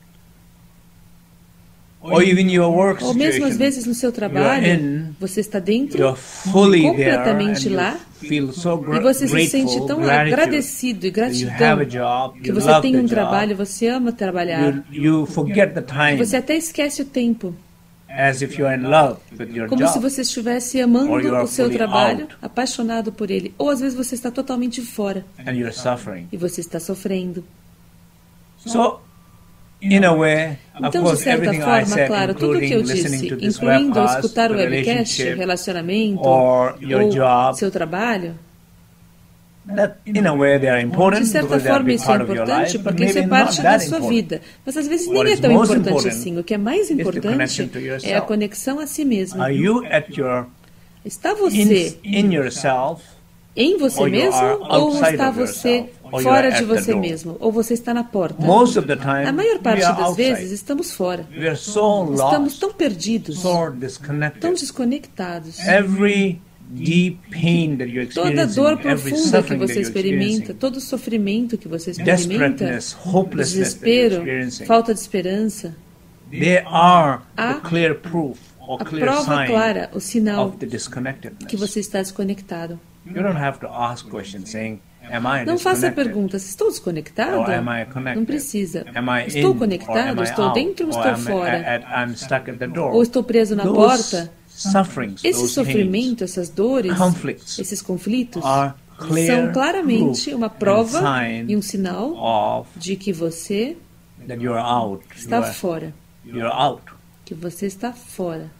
Or even your work Ou mesmo às situation, vezes no seu you're trabalho, in, você está dentro, you're fully there, and completamente you lá, feel so e gra- você se sente grateful, tão gratitude, agradecido e that you have a gratidão job, que you você love tem the um job, trabalho, você ama trabalhar, you, you forget the time, você até esquece o tempo, as if you're in love with your como job. se você estivesse amando Or you are o seu fully trabalho, out. apaixonado por ele. Ou às vezes você está totalmente fora And you're suffering. e você está sofrendo. So, in a way, of Então, de course, certa everything I forma, said, claro, tudo o que eu including disse, listening to this incluindo webcast, escutar o the webcast, relationship, relacionamento, or your ou job, seu trabalho, that in a way they are important de certa because they are a forma big isso é part of your life, importante but porque isso maybe é not parte da that sua important. vida. Mas às vezes What nem é is tão most importante important assim. O que é mais the importante connection to yourself. é a conexão a si mesmo. Are you at your Está você in, in yourself, em você or you mesmo are ou outside está of você yourself, or you fora are de at the você door? mesmo? Ou você está na porta? Most of the time, A maior parte we are das outside. vezes estamos fora. We are so Estamos lost, tão perdidos, so disconnected. tão desconectados. Every deep pain that you're Toda experiencing, dor every profunda que suffering that você you're experimenta, experiencing, todo sofrimento que você experimenta, desperateness, hopelessness that you're desespero, experiencing, falta de esperança, they are Há the clear proof or a clear prova sign clara, o sinal of the disconnectedness. que você está desconectado. You don't have to ask questions saying, am I Não faça disconnected? perguntas, estou desconectado? Or am I connected? Não precisa. Am I Estou in, or conectado? am I Estou out? dentro ou Or estou am I fora? at- I'm stuck at the door. Ou estou preso na Those porta? sufferings, Esse those sofrimento, essas dores, conflicts esses conflitos, are clear são claramente proof uma prova and sign e um sinal of de que você that you're out. está You are- fora. You're out. Que você está fora.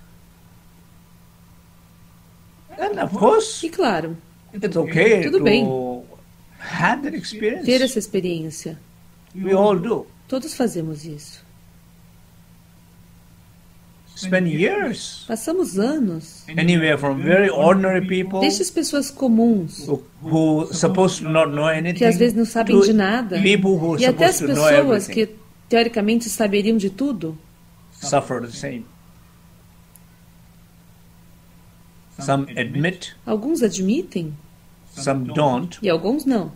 And of course, E claro, it's okay Tudo to bem. have that experience. ter essa experiência. We all do. Todos fazemos isso. Spend years, Passamos anos. anywhere from very ordinary people Desde as pessoas comuns, who, who supposed to not know anything, que às vezes não sabem to de nada, people who are e até as supposed to know pessoas everything, que teoricamente saberiam de tudo, suffer the same. Some admit, alguns admitem some don't, e alguns não.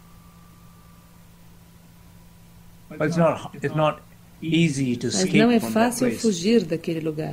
but it's not, it's not easy to Mas escape não é from that fácil place. fugir daquele lugar.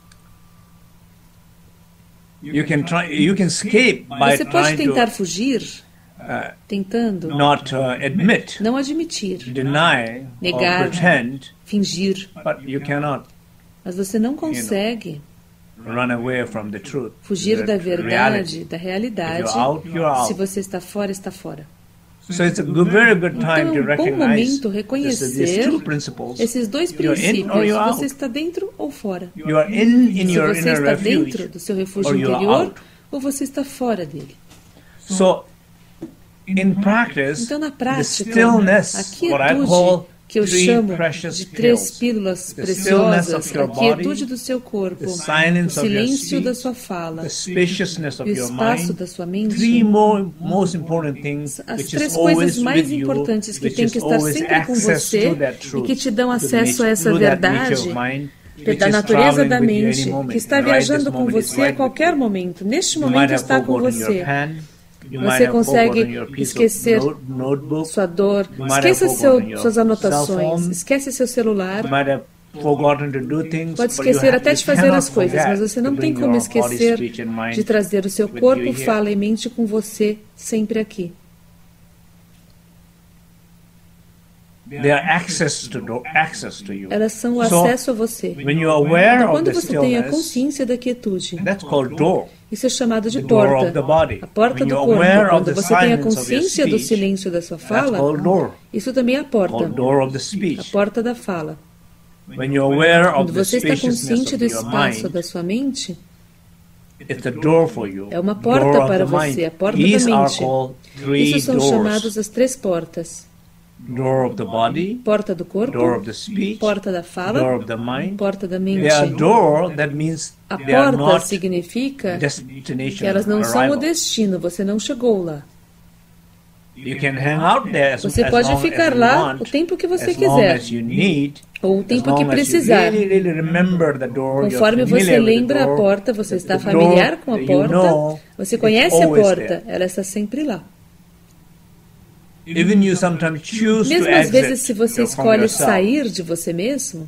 You can try, you can escape by Você pode trying tentar to fugir uh, tentando not uh, admit, não admitir, deny, Negar. or pretend, fingir, but you cannot mas você não consegue run away from the truth. fugir the da reality. verdade, da If realidade. you're out, you're out. Se você está fora, está fora. So it's a good, very good Então time é to um bom recognize momento this, reconhecer these two principles. esses dois You're in princípios. or you're out. Você está dentro ou fora. You are in in Se your você inner está dentro refuge, do seu refúgio or you are interior out. ou você está fora dele. So, in practice, Então, na the prática, stillness, a what I quietude call que eu three chamo precious de três pills, pílulas the stillness preciosas, of your a quietude body, do seu corpo, the o silence of your silêncio da speech, sua fala, the spaciousness e of o your espaço mind, da sua mente, three more most important things as which três is always coisas mais with you, importantes que which tem is que estar always sempre com access você to that e truth, que te dão to the acesso a nature- essa to that nature verdade of mind, da which is natureza traveling da with you any mente, moment. que está And right viajando this com moment is você right a with qualquer you. momento. Neste You might momento have está com forgotten your você. pen. You might Você have consegue forgotten your piece of esquecer note- notebook. sua dor, You might have esqueça seu, forgotten your suas cell anotações, phone. esquece seu celular. You might have forgotten to do things, Pode but you esquecer have- até you de fazer cannot as coisas, forget mas você to não tem bring como your body, esquecer speech and mind de trazer o seu with corpo, you here. fala e mente com você sempre aqui. They are access to do, access to you. Elas são o So, acesso a você. When you are aware Então, of quando the você tem a stillness, consciência da quietude, that's called door. isso é chamado de The door of the porta. body. A porta When do you're corpo. aware of Quando the você tem a silence of your consciência do speech, silêncio da sua that's fala, called door. isso também é a porta. Called door of the A speech. porta da fala. When you're aware of Quando the você está spaciousness consciente of do your espaço mind, da sua mente, it's a door for you. é uma porta Door of para the mind. você, a porta These da are mente. called three Isso são doors. chamados as três portas. door of the body, porta do corpo, door of the speech, porta da door fala, of the mind. porta da They mente. are door, that means A they are porta not significa destination, que elas não são o arrival. destino, você não chegou lá. You can hang out there as, Você as pode long ficar as you lá want, o tempo que você as long quiser, as you need, ou o as tempo long que as you precisar. really, really remember the door, you're Conforme você familiar with the lembra a door, porta, você está the door familiar com a that you porta, know, você it's conhece a always porta, there. ela está sempre lá. Even you sometimes choose to Mesmo às vezes, se exit você from escolhe yourself. sair de você mesmo,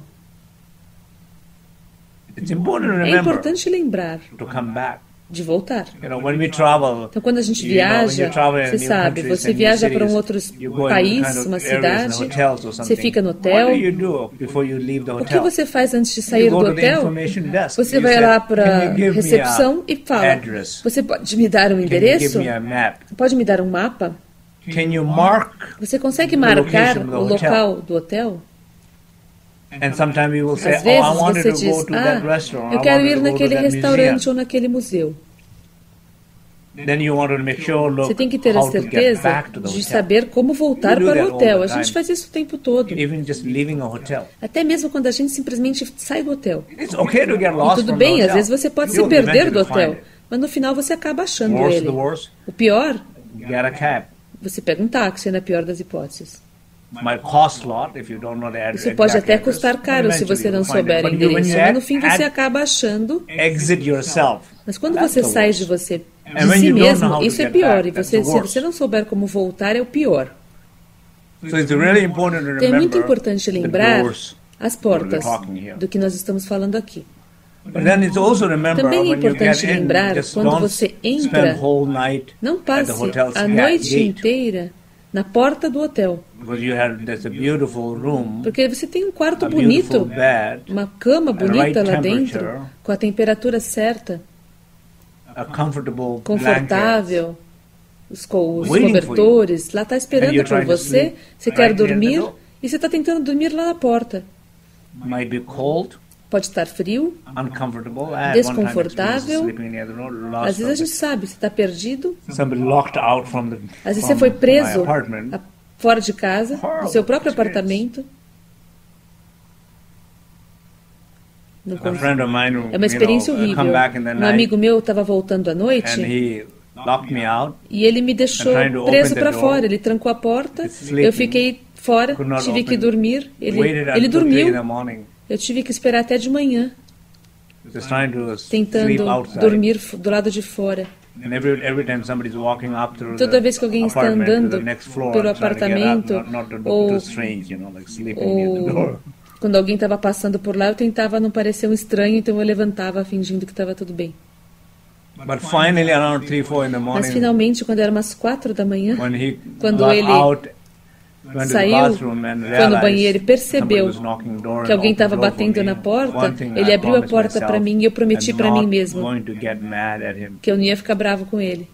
It's important to é remember importante lembrar to come back. de voltar. You know, when we travel, Então, quando a gente you know, when viaja, you travel in você new sabe, countries você and new viaja para um cities, outro you go in país, kind of uma areas and cidade, hotels or você something. fica no What hotel. do you do before you leave the O que hotel? você faz antes de You sair go do to the hotel? information desk. Você You vai say, lá para "Can a you give me a recepção e fala: address? você pode me dar um Can you endereço? give me a map? Pode me dar um mapa? Can you mark?" Você consegue The marcar location of the o hotel. local do hotel? And sometimes you will say, Às "Oh, I vezes wanted você to diz: go to that ah, restaurant. eu I quero wanted ir to go to naquele that restaurante museum." ou naquele museu. Then you want to make sure, look, Você tem que ter a how to get certeza back to the de hotel. saber como voltar We do para o that all hotel. the A gente time. faz isso o tempo todo. Even just leaving a hotel. Até mesmo quando a gente simplesmente sai do hotel. It's okay to get E lost tudo from bem, the às hotel. vezes você pode se You'll perder do eventually hotel, find it. mas no final você acaba achando Worse ele. the worse, O pior, get a cab. você pega um táxi, na pior das hipóteses. Might cost a lot if you don't know the ad- Isso pode exact até address, custar but caro se eventually você não you'll find it. souber o But you- when endereço, you mas no fim você ad- acaba achando. exit yourself. Mas quando That's você the sai worst. de você, And de when si you don't know mesmo, how to isso é get pior. back, E that's você, the se worst. você não souber como voltar, é o pior. So it's really important to Então é muito remember importante the lembrar doors. as portas talking here. do que nós estamos falando aqui. But then it's also remember Também é when you importante get in, lembrar, just quando don't você entra, spend whole night Não at the passe hotel's a ga- noite gate, inteira na porta do hotel, because you have there's a beautiful room, porque você tem um quarto a beautiful bonito, bed, uma cama bonita right lá dentro, temperature, com a temperatura certa, a comfortable blanket, confortável, os, co os Waiting for you. cobertores, lá está And esperando you're por trying to você, sleep você quer right there in the dormir door. e você está tentando dormir lá na porta. might be cold, Pode estar frio, uncomfortable. I had one time desconfortável. experience sleeping near the road, lost Às vezes a gente something. sabe, você está perdido, Somebody locked out from the às vezes from você foi my preso apartment. a- fora de casa, no Horrible seu próprio experience. apartamento. Não A cons- friend of mine, who, É uma experiência you know, horrível. come back in the Um night, amigo meu estava voltando à and noite he locked me out. e ele me deixou And trying to preso open the para door. fora. Ele trancou a porta, It's sleeping. eu fiquei fora, Could not tive que open. dormir. Ele, Waited ele until three in the dormiu, morning, eu tive que esperar até de manhã, just trying to sleep tentando outside. dormir f- do lado de fora. And every every time somebody's walking up through Toda the vez que alguém está apartment to andando the next floor, pelo trying to get up, apartamento, not, not to look ou- too strange, you know, like sleeping near the Ou door. quando alguém estava passando por lá, eu tentava não parecer um estranho, então eu levantava fingindo que estava tudo bem. But finally, around three, four in the Mas morning, finalmente, quando era umas quatro da manhã, when he quando got ele out, went to the saiu, bathroom and foi no realized banheiro e percebeu somebody was knocking the door que and alguém opened the estava door for batendo me. na porta, One thing ele I abriu a promised porta para myself, mim e eu prometi I'm para mim not mesmo going to get mad at him, que eu não ia ficar bravo com ele.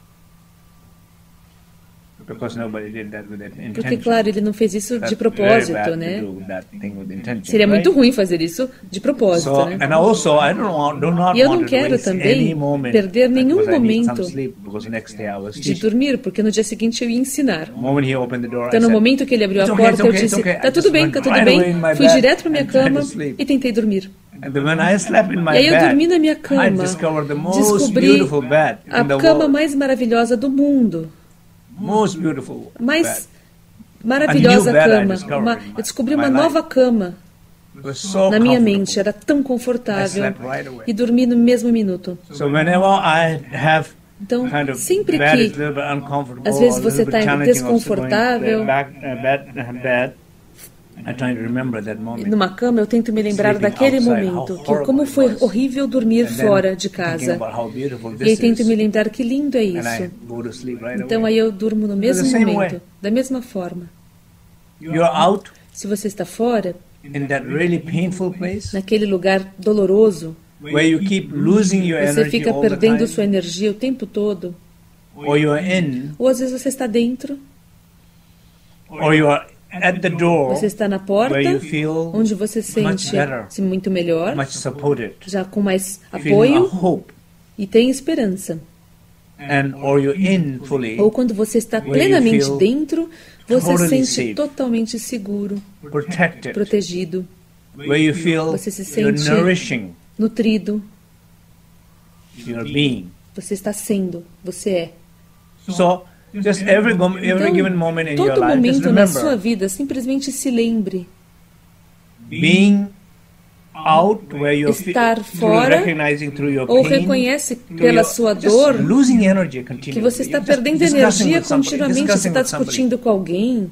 because nobody did that with that Porque, intention. claro, ele não fez isso That's de very propósito, bad to né? do that thing with intention, Seria right? muito ruim fazer isso de propósito, So, né? and also, I don't want, do not E eu não want to quero waste também any moment, perder nenhum because I need some momento sleep, because next day I was De teaching. dormir, porque no dia seguinte eu ia ensinar. The moment he opened the door, Então, I no said, momento que ele abriu a "It's okay, porta, it's eu okay, disse: it's okay." I tá tudo just bem, went tá tudo right away in bem. my Fui bed direto para minha and tried to cama sleep. e tentei dormir. And then when I slept in my E aí eu bed, dormi na minha I cama, discovered the most descobri beautiful bed a in the cama world. mais maravilhosa do mundo. Most beautiful Mais bed. maravilhosa A new bed I cama. discovered Uma, in my- eu descobri my uma life. nova cama It was so na minha comfortable. mente. Era tão I confortável. slept right away. E dormi no mesmo minuto. So whenever I have Então, kind of sempre bed is que a little bit uncomfortable, às vezes or a você little bit está challenging, also going desconfortável, to back, uh, bed, uh, bed, I try to remember that moment. numa cama, eu tento me lembrar Sleeping daquele outside, momento. how Que horrible como it foi was. horrível dormir And then fora de thinking casa. about how beautiful E this aí tento is, me lembrar que lindo é and I isso. go to sleep right Então away. aí eu durmo no mesmo the same momento, way. da mesma forma. You're out Se você está fora, in that really painful place naquele lugar doloroso, where you keep losing your você energy fica all the perdendo time, sua energia o tempo todo. or you're in, Ou às vezes você está dentro, or you're at the door, você está na porta, where you feel onde você sente better. se muito melhor, much supported, já com mais feeling a apoio hope. e tem esperança. and or you're in fully, ou quando você está where you plenamente feel dentro, você totally sente safe, totalmente seguro, protected, protegido, where you feel você se you're sente nourishing nutrido, your being. você está sendo, você é. So, just every, mom- every given Então, moment in your todo life, just momento na sua remember, vida, simplesmente se lembre, being out where you're fe- estar through fora recognizing through your ou pain, reconhece through pela your- sua just dor losing energy que continuously. você está You're just perdendo discussing energia with somebody, continuamente, você discussing está with somebody, discutindo com alguém,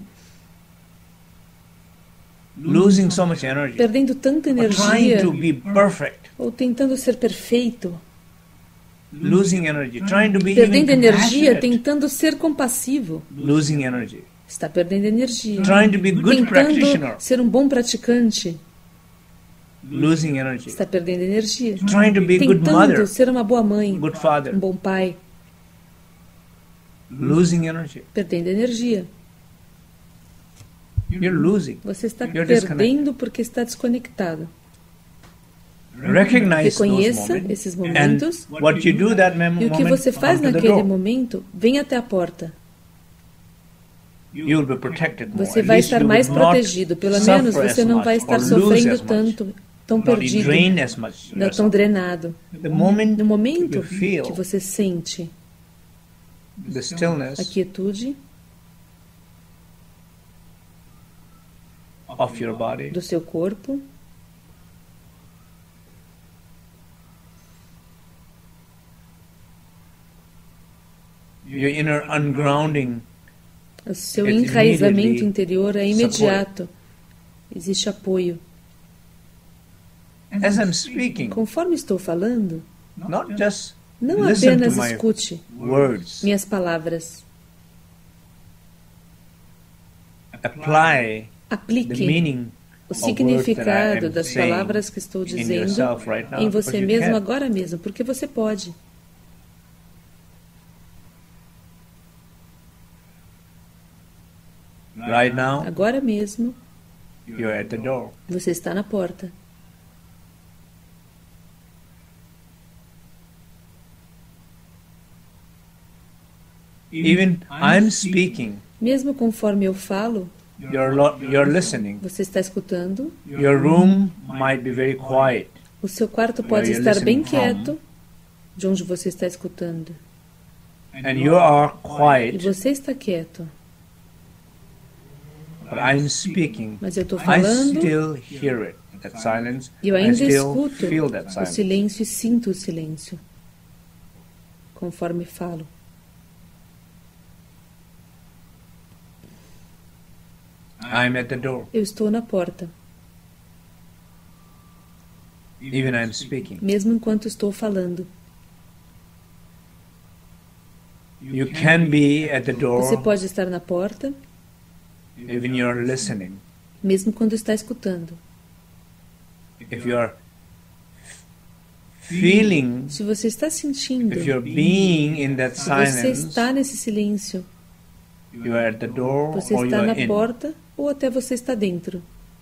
losing so much energy, perdendo tanta or trying energia, to be perfect, ou tentando ser perfeito, losing energy, trying to be perdendo even energia, compassionate, tentando ser compassivo, losing energy, está perdendo energia, trying to be good tentando practitioner, ser um bom praticante, losing energy, está perdendo energia, trying to be a good tentando mother, ser uma boa mãe, good um father, bom pai, losing energy. perdendo energia. You're losing. Você está You're perdendo porque está desconectado. Recognize those Reconheça moments, esses and momentos what you do that mem- e o que moment, você faz come to the naquele door. momento, vem até a porta. You will be protected more. Você At vai least estar you mais will not protegido. Pelo suffer menos você as não much vai estar or lose sofrendo as much, tanto, tão not be perdido, drained as much não tão yourself. drenado. The moment No momento you feel que você sente the stillness a quietude of your body, do seu corpo, your inner ungrounding, o seu It's enraizamento immediately interior é imediato. Existe apoio. as I'm speaking, Conforme estou falando, not just não listen to apenas my escute words, minhas palavras, apply the aplique meaning o of words that I significado am das saying palavras que estou in dizendo yourself right now, em because você you mesmo can. agora mesmo, porque você pode. Right now, Agora mesmo, you're at the door. você está na porta. Even I'm speaking, Mesmo conforme eu falo, you're, lo- you're listening. você está escutando. Your room might be very quiet, O seu quarto pode you're estar bem listening from. quieto, de onde você está escutando. and you are E quiet, você está quieto. but I'm speaking. Mas eu estou I falando still hear it, that silence. e eu I ainda still escuto feel that o silence. silêncio e sinto o silêncio. Conforme falo. I'm at the door, Eu estou na porta, even I'm speaking. mesmo enquanto estou falando. You can be at the Você door, pode estar na porta, even you're listening. mesmo quando está escutando. If you're feeling, Se você está sentindo, if you're being in that se você silence, está nesse silêncio, you are at the door você or está you're na in. porta ou até você está dentro.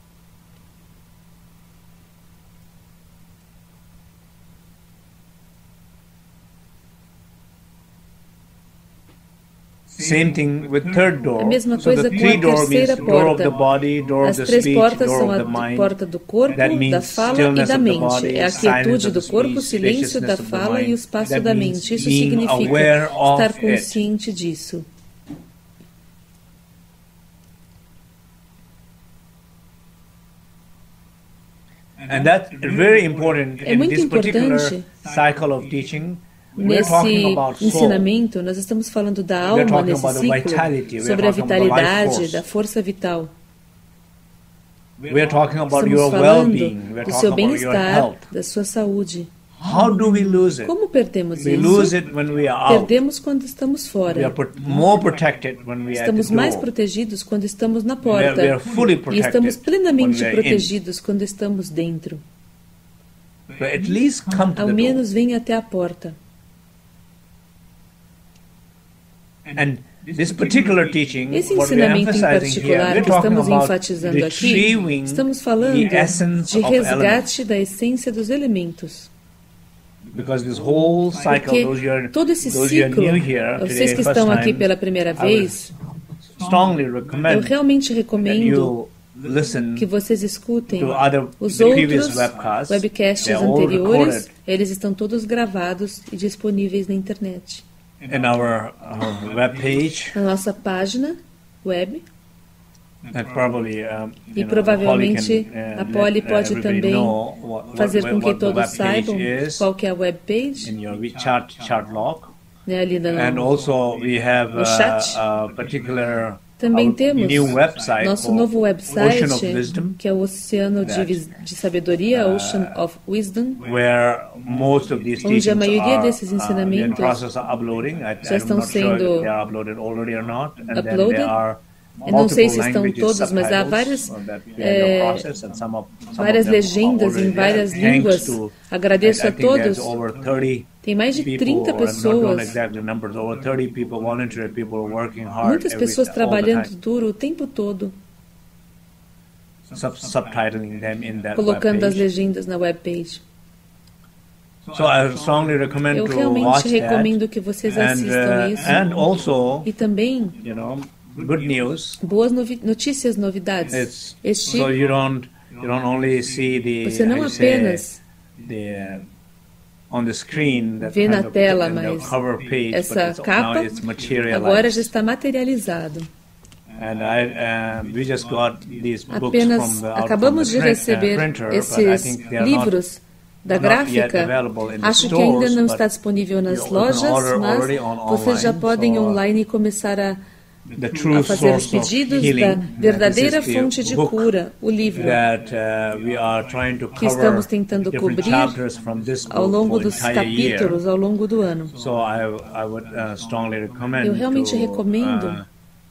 Same thing with third door. A mesma So the coisa com three a door means terceira door of porta. the body, door As of the três speech, portas door são of a the mind. porta do corpo, That means da fala e stillness da of the mente. body, É a silence quietude of do the corpo, o speech, silêncio da spaciousness of the fala e o mind. espaço That da means mente. Isso being significa aware of estar it. consciente disso. And that's very important É in muito this particular importante cycle of teaching. We're talking Nesse about soul. ensinamento, nós estamos falando da We're alma talking nesse about the ciclo, vitality. We're sobre a talking about the life vitalidade, force. da força vital. We're talking about Estamos your falando well-being. We're do seu talking about your bem-estar, health. da sua saúde. How do we lose it? Como perdemos We lose isso? it when we are out. Perdemos quando estamos We are fora. pro- more protected when we are at Estamos the mais door. protegidos quando estamos na We are, porta. we are fully E protected estamos when plenamente we are in. protegidos quando estamos dentro. But at least come to Ao the door. menos venha até a porta. And this particular teaching, Esse what we are ensinamento em emphasizing here, particular we're que talking estamos about enfatizando aqui, retrieving estamos falando the essence de of elements. resgate da essência dos elementos. Because this whole cycle, Porque those who are, todo esse those who are ciclo, new here vocês today, que first estão aqui time, pela primeira I would vez, strongly eu recommend realmente that recomendo you listen que vocês escutem to other os previous outros webcasts. webcasts They're all anteriores. recorded Eles estão todos gravados e disponíveis na internet. in our, our webpage. Na nossa página web. And probably, um, E you know, provavelmente Polly can, uh, a Polly let, uh, pode everybody também know what, what, fazer com que what the todos webpage saibam is qual que é a webpage, in your WeChat chat log. né, ali no, And also we have no chat. uh, a particular Também our temos new website nosso called novo website, Ocean of Wisdom, que é o Oceano de, that, Vis- de Sabedoria, uh, Ocean of Wisdom, where most of these onde a teachings maioria are desses uh, they're in ensinamentos process of uploading. I, já I'm estão not sure if sendo they are uploaded already or not. And then uploaded. there are Eu não sei se multiple estão languages todos, mas há subtitles, várias, uh, that we are in the é, process, and some of- some of várias them are legendas already em there. várias Thanks línguas. to- Agradeço I- I a think there's todos. over thirty Tem mais de people, trinta or I don't know pessoas, exactly numbers, over thirty people, voluntary people working hard muitas every, pessoas all the trabalhando time, duro o tempo todo, sub- subtitling them in that colocando as webpage. legendas na webpage. So I strongly recommend Eu to realmente watch recomendo that. que vocês And, assistam uh, isso. and also, E também, you know, good news. boas novi- notícias, novidades. It's Este, so you don't you don't only see the você não how you say, apenas the uh, on the screen that vê kind na of tela, in the mas cover page, essa but it's, capa now it's materialized. agora já está materializado. And I, uh, we just got these books Apenas from the, out acabamos from de the print, uh, receber printer, but I esses think they are livros da not, not yet gráfica. available in the Acho que ainda stores, não but está disponível nas you can lojas, order mas already on vocês já online, podem so, uh, online começar a, the true a fazer os source of pedidos healing, da uh, verdadeira this is the fonte de book cura, o livro, that uh, we are trying to que cover estamos tentando different cobrir chapters from this ao book longo for the dos entire year. capítulos, ao longo do ano. So I, I would uh, strongly recommend Eu realmente to, recomendo. uh,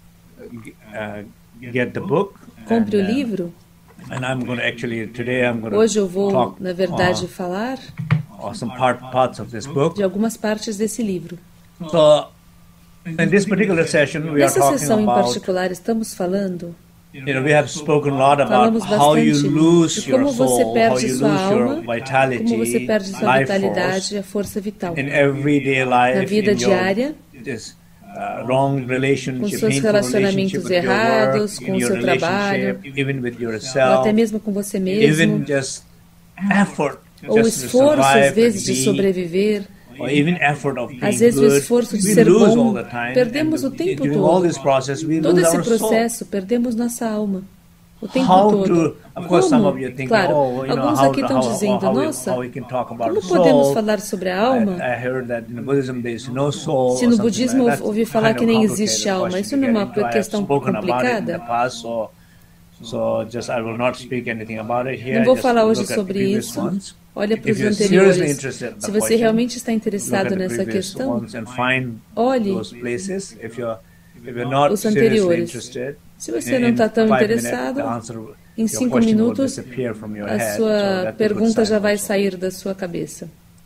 g- uh, get the book. Compre and, o uh, livro. And I'm going to actually today I'm going Hoje eu to vou, talk na verdade, uh, falar uh, some part, parts of this book. de algumas partes desse livro. So in this particular session we are Nessa talking sessão em about, particular, estamos falando, you know, we have spoken a lot about falamos how you bastante lose de como your você soul, how perde you sua lose your alma, vitality, como você perde sua life vitalidade force e a força vital. in everyday life, Na vida in diária, your, this, uh, wrong relationship, com seus painful relacionamentos relationship with your errados, work, com in o your seu trabalho, relationship, even with ou yourself, até mesmo com você even mesmo, just effort, ou o just to esforço, survive às vezes, and de be, sobreviver, or even effort of being às vezes o good. esforço de We ser lose bom, all the time, perdemos and o tempo during all todo. this process, we Todo lose esse our soul. processo, perdemos nossa alma. O tempo How todo. to, of course, some of you Como? thinking, Claro, oh, you know, alguns how, aqui how, estão how, dizendo, how, we, nossa, how we can talk about como the podemos soul. falar sobre a I, alma? I heard that in Buddhism there is no soul. Se or no something budismo like that. ouvi falar Kind que of nem complicated existe alma. question Isso to não é get uma into. I have questão spoken about it in the complicada. past, so, so just I will not speak anything about it here. Não vou Just falar hoje look at sobre previous isso. ones. Olha If para os you're seriously anteriores. interested in the Se você question, realmente está look interessado at the nessa previous questão, ones and find olhe those places. If you're, if you're not os seriously anteriores. interested, Se você in não está tão five minutes, interessado, the answer, em your cinco question will minutos, disappear from your a head. So sua that's a good pergunta já sign vai also. sair da sua cabeça.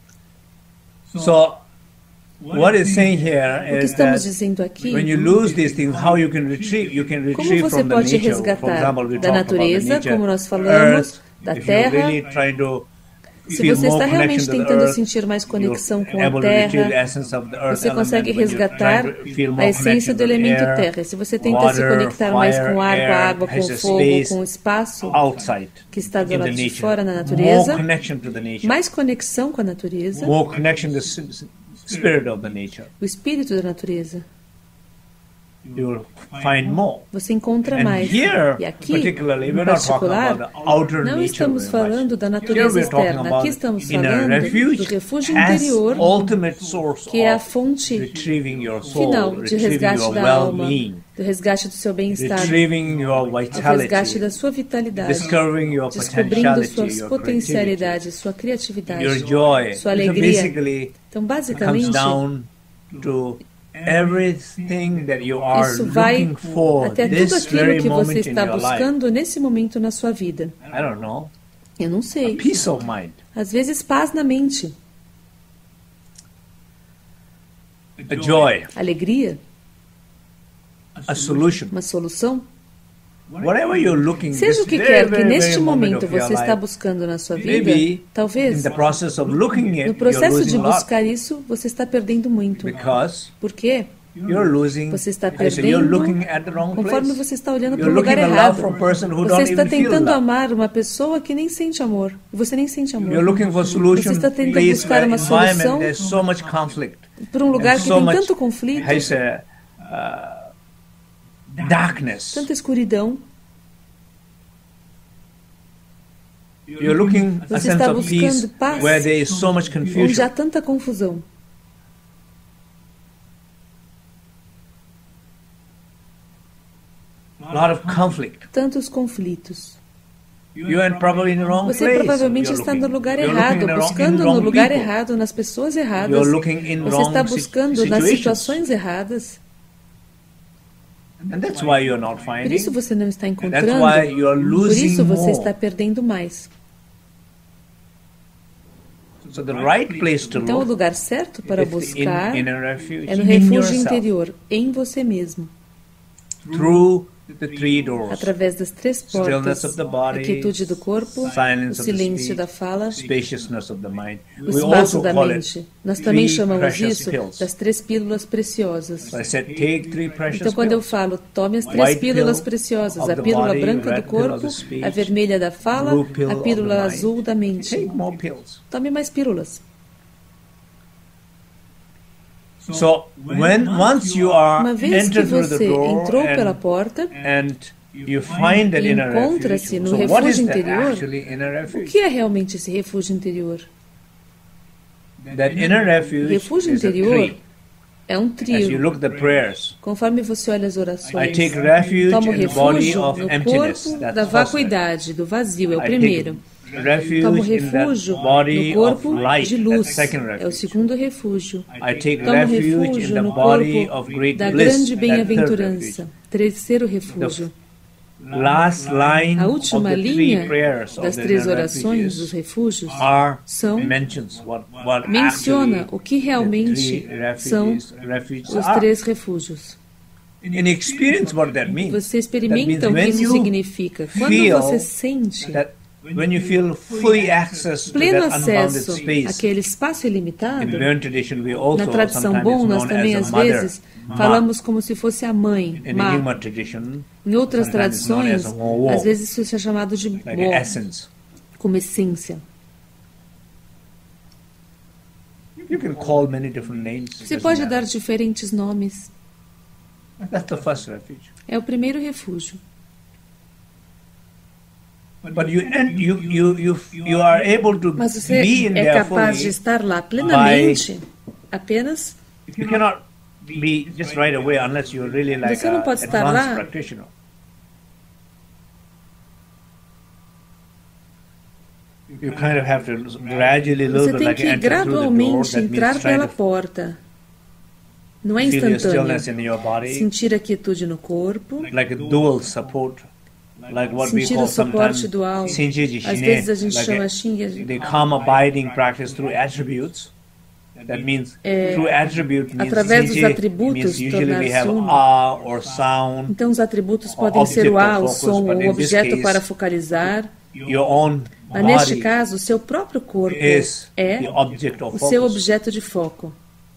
So, what is saying here O que is estamos that dizendo aqui, when you lose these things, how you can retrieve, you can como retrieve você from the pode nature. For resgatar example, we da talked about the natureza, nature, como nós falamos, earth, da if you're terra. really trying to Se feel você more está realmente connection to the tentando earth, sentir mais conexão you're com a able to retrieve the terra, essence of the earth você consegue element when you're resgatar trying to feel a more essência connection do to the elemento air, terra. Se você tenta se water, conectar mais fire, com a água, air, água, com has a fogo, space com o espaço outside que está do in the lado de nature. fora, na More natureza, connection to the nature. mais conexão com a natureza, More connection to the s- spirit of the nature. o espírito da natureza. You'll find more. Você encontra And mais. here, E aqui, particularly, em we're not talking particular, about the outer não nature estamos very falando much. da Here natureza we're talking externa. about Aqui estamos inner falando do refuge refúgio as interior, ultimate source que é a of fonte retrieving your soul, final de retrieving resgate your da alma, well-being, do resgate do seu bem-estar, retrieving your do resgate vitality, da sua vitalidade, discovering your descobrindo potentiality, suas your potencialidades, sua creativity, criatividade, your joy. sua So alegria. basically, Então, it comes basicamente, down to everything that you are isso vai looking for até tudo this aquilo very que você moment in está your life. buscando nesse momento na sua vida. I don't know. Eu não sei. Peace of mind. Às vezes, paz na mente, A joy, alegria, a solution. uma solução. whatever you're looking, Seja o this que very, quer que very, neste very moment momento of your você está life, buscando na sua vida, maybe in talvez the process of looking no it, you're processo losing de a lot buscar isso, você está perdendo muito. because Por quê? you're losing. Você está I say you're perdendo looking at the wrong conforme place. você está olhando para You're o lugar looking a errado. love for a person who Você don't está even feel tentando love. amar uma pessoa que nem sente amor. E você nem sente amor. You're looking for a solution Você está tentando place buscar where uma environment solução there's so much conflict. para um lugar and que so tem much, tanto conflito, I say, uh, darkness. tanta escuridão. You're looking a Você sense está of peace buscando paz where there is so much onde confusion. há tanta confusão. A lot of conflict. Tantos conflitos. You are probably in the wrong Você place. provavelmente You're está looking. no lugar You're errado, looking in the wrong- in buscando the no wrong lugar people. errado, nas pessoas erradas. You're looking in Você wrong está si- buscando nas situations. situações erradas. And that's why you're not Por finding. isso você não está That's encontrando. why you're Por losing isso você more. está perdendo mais. So the right place to Então o look lugar certo para is the buscar in, inner refuge é no in refúgio yourself, interior, em você mesmo, through the three doors. através das três Stillness portas: of the body, a quietude do corpo, o silence of the silêncio speech, da fala, spaciousness of the mind. o We espaço also da call it mente. Nós também three chamamos precious isso pills. das três pílulas preciosas. So I said, take three precious Então, quando eu pills. falo, tome as três White pílulas pill preciosas: of a the pílula body, branca red do pill of corpo, the speech, a vermelha da fala, blue pill a of pílula the mind. azul da mente. Take more pills. Tome mais pílulas. So when once you are Uma vez que entered through the você door entrou pela and, porta and you find that e inner encontra-se refuge. no So what refúgio is that interior, actually inner o refuge? que é realmente esse refúgio interior? That inner refuge Refúgio is a interior tree. é um As you trio. look at the prayers, Conforme você olha as I orações, take refuge toma in the body refúgio of no emptiness. corpo That's da the first one. vacuidade, do vazio, é o I primeiro. take refuge Tomo in that refúgio body no of corpo light. de That's luz, second é o refuge. segundo refúgio. I take Tomo refuge in refúgio the no body corpo of great da bliss. grande That's third refuge. bem-aventurança, terceiro refúgio. Last line A of última the three linha prayers of das the três inner orações dos refuges refúgios are são mentions what, what menciona actually o que realmente the three refuges, são refuges os are. três refúgios. In experience what that means. Você That experimenta o means que when isso you significa. Quando feel você sente that when you feel fully access to pleno that unbounded acesso space. àquele espaço In ilimitado, Learned tradition, we also na tradição sometimes bom, it's nós known também as às a mother, vezes Ma. falamos como se fosse a mãe, In Ma. Nyingma tradition, Em outras sometimes it's known tradições, as a Wo. às vezes isso é chamado de like Bo, essence. como essência. You can call many different names. it Você doesn't pode matter. dar diferentes nomes. That's the first refuge. É o primeiro refúgio. But you and you you you you are able to Mas você be in é there capaz de fully. estar lá plenamente, apenas You cannot be just right away unless you're really like Você não a pode estar advanced lá. practitioner. You kind of have to gradually, a little você bit tem like que enter through the door. gradualmente That entrar means trying pela to porta. Não é feel your instantâneo. stillness in your body, Sentir a quietude no corpo, like a dual support, like what we sentir call o suporte sometimes dual. Shinji Jishine, Às vezes a gente like chama a- Shinji. the calm abiding practice through attributes. That means É, through attribute means através dos Shinji atributos, means usually we have tornar-se uno. awe or sound. Então os atributos O podem ser o object A, of o focus, som, but o in objeto this case, para focalizar. Your own Mas neste body caso, o seu próprio corpo is é the object of o seu focus. objeto de foco.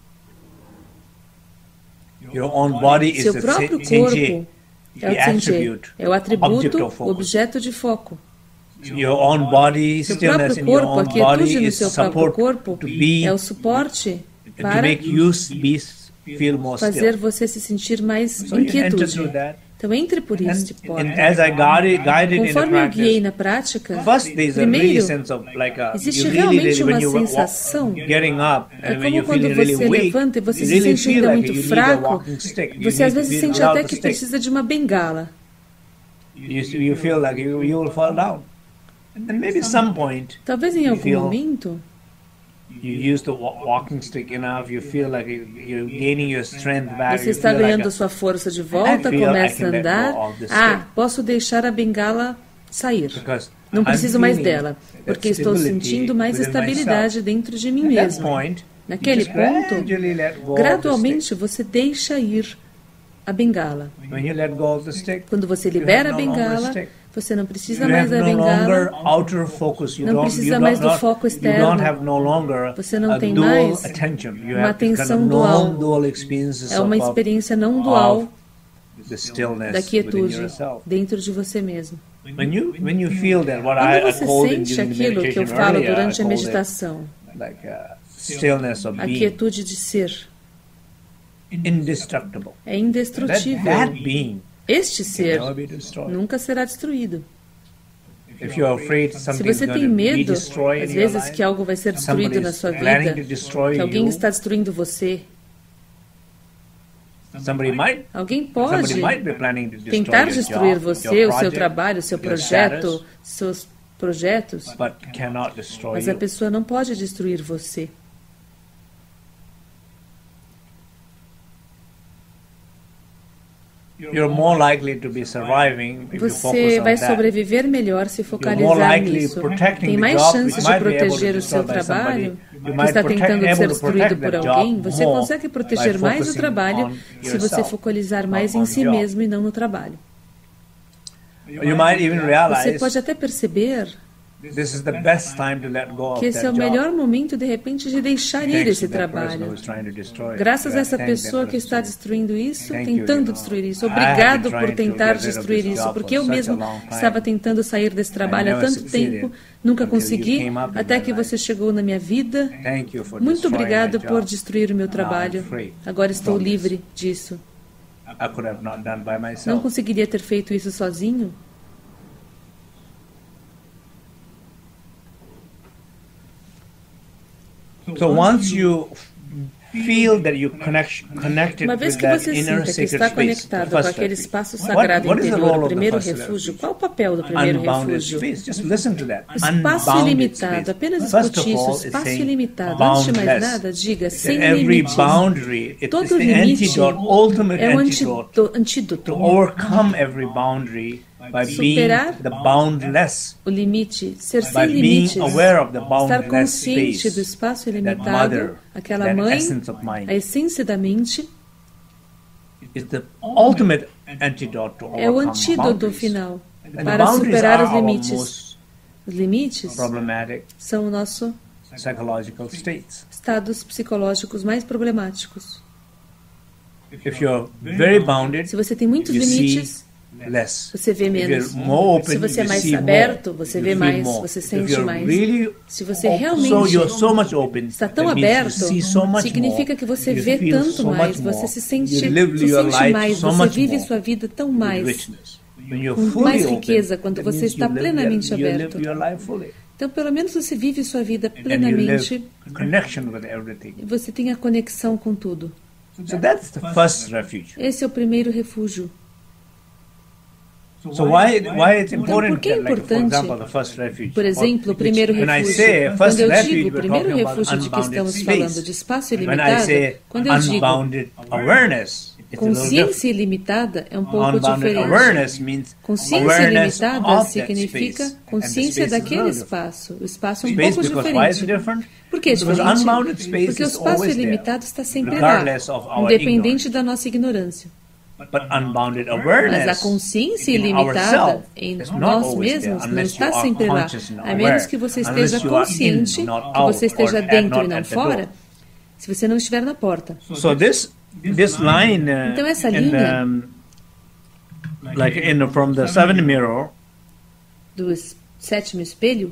Your own body is Seu the próprio Shinji, corpo é the o Tsenje, attribute, é o object atributo, of o focus. objeto de foco. Your own body, Seu stillness próprio in your corpo, a own quietude body no is seu próprio support corpo to be é o suporte to para make you be feel more fazer still. você se sentir mais So em you enter quietude. through that. Então entre por And, este and porta. as I guided, guided in the Conforme eu guiei practice, na prática, first there's a really primeiro, sense of like a, existe you really, realmente really when uma you wa- sensação. getting up É and when you're como quando feeling really você weak, levanta e você you se really sente feel ainda like muito you need a fraco. walking stick. You Você às need to vezes be sente without até the que stick. precisa de uma bengala. You, you feel like you, you will fall down. And maybe some point Talvez em You algum feel- momento you use the wa- walking stick enough, you feel like you, you're gaining your strength back. você you está feel like ganhando a- sua força de volta, I feel I começa can a let andar. go of this Ah, stick. posso deixar a bengala sair. because Não I'm preciso mais feeling dela, that porque estou stability sentindo mais within estabilidade myself. dentro de mim At that mesmo. point, you Naquele just ponto, gradually let go of the stick. gradualmente você deixa ir a bengala. When you let go of the stick, Quando você you have libera a no longer a bengala, stick. você não precisa You mais have da no longer bengala, outer focus. You não don't, precisa you mais don't, do foco You don't externo. have no longer Você não a tem dual mais attention. You uma have this kind atenção of dual. non-dual experiences É uma of, of, experiência não dual of the stillness da within quietude yourself. dentro de você mesmo. When you when you feel that, what I, Quando I você called in sente during the aquilo que eu meditation falo earlier, I durante a called it meditação, like uh, stillness of a being, quietude de ser, indestructible. é That, indestrutível. that being Este can ser never be destroyed. nunca será destruído. If you're afraid Se something's você going tem to be medo, destroyed às in your vezes, life, que algo vai ser destruído na somebody's sua planning vida, to destroy que alguém you, está destruindo você, somebody might, alguém pode somebody might be planning to destroy tentar your destruir job, você, your o seu project, trabalho, o seu your projeto, status, seus projetos, but cannot destroy mas a you. pessoa não pode destruir você. You're more likely to be surviving if you focus Você on vai that. sobreviver melhor se You're more focalizar likely nisso. protecting Tem the mais job chances which de might be able to proteger o seu destroy by somebody. trabalho You que might está protect, tentando able ser to destruído protect por that alguém. job Você more consegue by proteger mais o focusing trabalho on se você yourself, focalizar mais not em on si the job. mesmo e não no trabalho. You might even Você realize pode até perceber this is the best time to let go of que esse é o that job. melhor momento, de repente, de deixar ir Thanks esse to that person trabalho. who's trying to destroy it. Graças a You essa thank that pessoa que person. está destruindo isso, Thank you, tentando you know. destruir isso. I have been Obrigado trying por to tentar get rid of destruir this isso, job porque for eu such a mesmo long time. estava tentando sair desse trabalho há never tanto succeeded tempo, nunca until you consegui, came up in até my que você life. chegou na minha vida. Thank you for Muito destroying obrigado my por job. destruir o meu Now I'm trabalho. free Agora estou from this. livre disso. I could have not done by Não myself. conseguiria ter feito isso sozinho? So once you feel that you connect, connected Uma vez with que that você inner sinta que sacred está space, the conectado com first aquele refuge. espaço What- sagrado what is the interior, role o of the primeiro first refúgio, refuge? qual o papel do primeiro Unbounded refúgio? space. Just listen to that. Espaço Unbounded ilimitado, space. apenas First escute of isso, all, it's espaço saying ilimitado. Antes de mais boundless. nada, diga, That sem every limites. boundary, it is Todo the limite antidote, ultimate é o antidote antídoto, antídoto. to overcome every boundary by being Superar the boundless, o limite, ser by sem being limites, aware of the estar boundless consciente space, do espaço that ilimitado, mother, aquela that mãe, essence of mind. a essência da mente, is the ultimate antidote to é o overcome antídoto boundaries. final And the para boundaries superar are os our limites. most Os limites problematic são o nosso psychological states. estados psicológicos mais problemáticos. If you're very bounded, Se você tem muitos you limites, see less. você vê If menos. you're more open, Se você é you mais see aberto, more. você You vê feel mais, more. você If sente you're mais. really Se você op- realmente so you're so much open, está tão that means you aberto, see so much significa more, que você you vê feel tanto so mais, much você more, se sente, you live se your sente life mais, so você much vive more sua vida tão with mais, richness. When you're com fully mais open, riqueza, quando that você means está you live your- plenamente you live aberto. your life fully. Então, pelo menos você vive sua vida And you plenamente live connection with everything. e você tem a conexão com tudo. So that's the first refuge. Esse é o primeiro refúgio. So why why it's important por que é that, like, for importante, example, the first refuge? Por exemplo, o Which- primeiro when I refúgio. say Quando first eu refuge, digo o we're primeiro talking about refúgio de que unbounded estamos space. falando, de espaço When I ilimitado, say quando eu digo unbounded awareness, it's a little different. consciência ilimitada, é um pouco Unbounded diferente. awareness means Consciência awareness ilimitada of that significa space. consciência And the space is daquele relative. espaço. O espaço é um Space, pouco because why is it diferente. different? Por que é Because diferente? unbounded space Porque o is espaço always there, ilimitado está sempre lá, regardless of our independente da nossa ignorância. But unbounded awareness Mas a consciência in ilimitada ourself em is not nós always there, mesmos não unless está you are sempre lá, conscious and a aware, menos que você unless esteja you are in, consciente, not que out, você esteja or at- dentro not e não at the fora, door. se você não estiver na porta. So this this line, uh, Então essa in, linha- um, like in from the seventh mirror, Do es- sétimo espelho,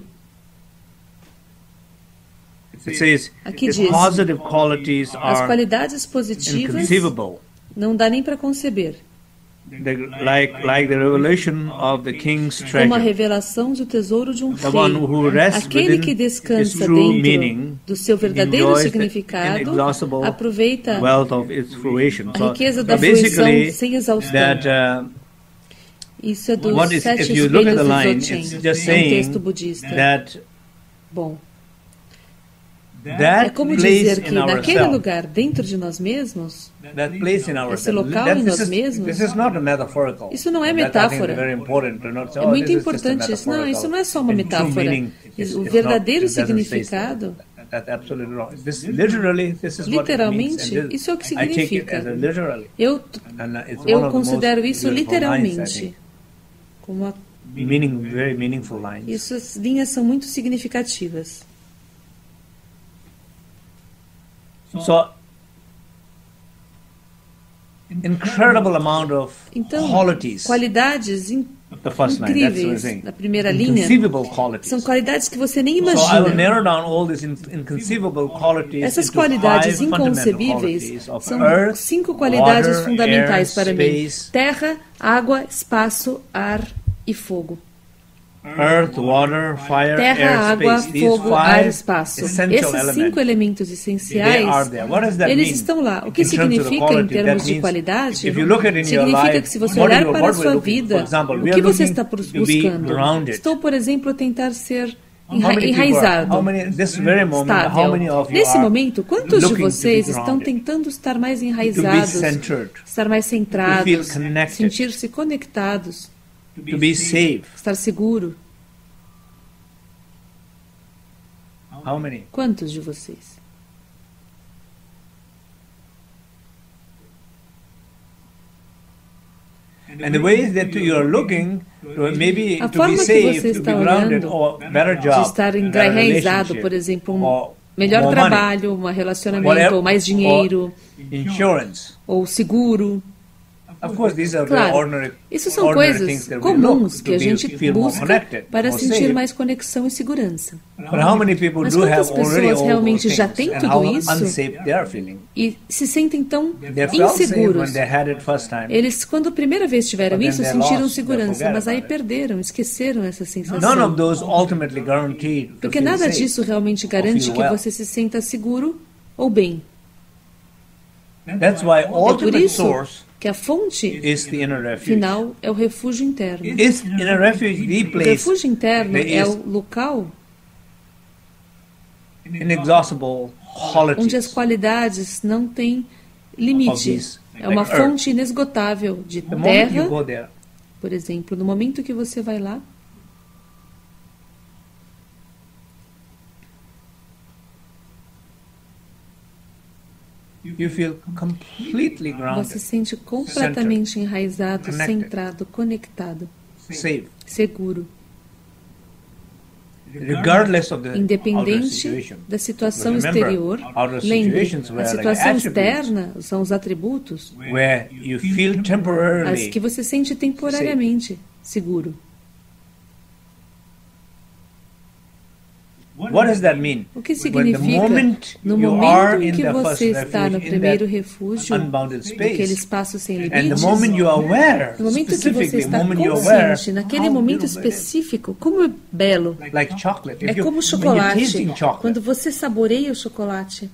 it says Aqui its diz, positive qualities as are qualidades positivas inconceivable. não dá nem para conceber. The, like like the revelation of the king's Como a treasure. revelação do tesouro de um The one rei. who rests Aquele within que its descansa true dentro meaning do seu verdadeiro enjoys the significado, inexhaustible aproveita wealth of its fruition. a So, riqueza so da fruição basically, sem exaustão. that uh, Isso é dos what is, sete if you look at espelhos the do line, Dzogchen. it's just É um saying texto budista. that Bom, é that como place dizer que in naquele ourselves, lugar, dentro de nós mesmos, that place in ourselves, local that em this nós is- mesmos, this is not a metaphorical. isso não é And that I think is metáfora. very important to not say, é oh, muito this is just a importante isso. Não, isso não é só uma metaphorical. In true metáfora. meaning, it's- O it's verdadeiro not- it doesn't say so. significado that's absolutely wrong. This literally, this is what it means. Literalmente, And this, isso é o que I take it significa. as a literally. Eu, And uh, it's one eu of the most considero isso beautiful lines, I literalmente. think. Como uma, Meaning, very meaningful lines. essas linhas são muito significativas. So, incredible amount of Então, qualities. qualidades in- The first line, that's what I'm incríveis saying. na primeira linha Inconceivable qualities. são qualidades que você nem So I will imagina. narrow down all these in- inconceivable qualities Essas into qualidades five fundamental inconcebíveis qualities of são earth, cinco qualidades water, fundamentais air, para mim: space. terra, água, espaço, ar e fogo. Earth, water, fire, Terra, air, água, space. These fogo, ar e five espaço. essential Esses elements. cinco elementos They essenciais, are there. What does that eles mean? estão lá. O que In terms of the significa em quality, termos that de means qualidade? if you look at in your Significa life, que se você what olhar you- para a what we're sua looking- for vida, example, o we que are você looking está to be buscando? grounded. Estou, por exemplo, a tentar ser How enra- many people are- enraizado, how many- this very moment, how many estável. of you Nesse are momento, quantos de looking to be vocês estão grounded? tentando estar mais To be enraizados, centered, estar mais centrados, feel connected. sentir-se conectados, to be safe. estar seguro? How many? Quantos de vocês? And the way that you are looking, to maybe A to be forma que safe, você to está be grounded, olhando or better de job, estar better enraizado, relationship, por exemplo, um or melhor more money, trabalho, um relacionamento, whatever, ou mais dinheiro, insurance. ou seguro. Of course, these are very Claro, ordinary, isso são ordinary coisas things that we look comuns to que a be- gente feel more busca connected, para more sentir safe. mais conexão e segurança. But how many people Mas do quantas have already pessoas all realmente those já things, têm and tudo how isso? unsafe they are feeling? E se sentem tão They felt safe inseguros. when they had it first time. Eles, quando a primeira vez tiveram But then isso, they sentiram lost, they segurança, forget mas aí about it. perderam, esqueceram essa None sensação. of those ultimately guaranteed to Porque feel nada safe. disso realmente garante feel que well. você se sinta seguro ou bem. That's why É por ultimate isso source que a fonte is the inner refuge. final é o refúgio interno. Is inner refuge the O place refúgio interno there é is o local inexhaustible onde as qualities qualidades não têm of limite. these, É uma like earth. fonte inesgotável de The moment you terra, go there, por exemplo. No momento que você vai lá, you feel completely você grounded, se sente completamente enraizado, connected. centrado, conectado, safe, seguro, regardless of the outer independente situation. da situação But remember, exterior. outer Lembre, situations were a like situação attributes externa são os atributos, where you feel as temporarily que você sente temporariamente seguro. What does that mean? O que When the significa, moment no you momento are em in que the você first está no refuge, in primeiro that refúgio, unbounded naquele space, espaço sem and the limites, moment you are aware, no momento que você specifically, está moment you are aware, consciente, naquele how momento beautiful it is. específico, como é belo. Like chocolate. If É you- como when you're chocolate. tasting chocolate, Quando você saboreia o chocolate,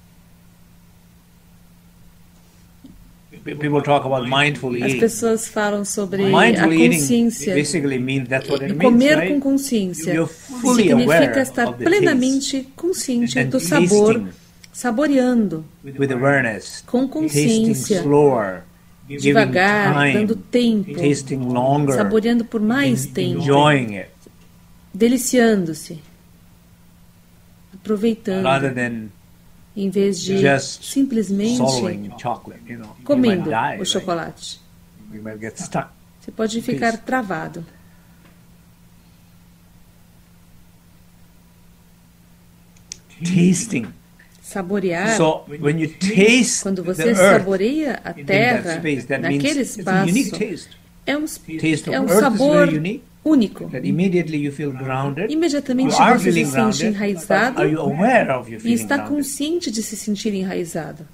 people talk about mindful as eating. pessoas falam sobre a Mindful eating consciência. basically means that's what it E means, comer right? com consciência You're fully significa aware estar of the plenamente consciente and do sabor, tasting saboreando with awareness, com tasting consciência, slower, giving devagar, time, dando tempo, tasting longer, saboreando por mais en- tempo, enjoying it, deliciando-se, aproveitando, rather than em vez de just simplesmente swallowing chocolate. You know, comendo you might die, o right? chocolate. You might get stuck. Você pode ficar travado. Tasting. Saborear. So when you taste Quando the você earth saboreia a in that terra, space, that naquele means it's a unique espaço, taste. é um, Taste of é um earth is sabor very unique. único. That immediately you feel grounded. Imediatamente You are você se feeling sente grounded, but enraizado are you aware of your e feeling está grounded? consciente de se sentir enraizado.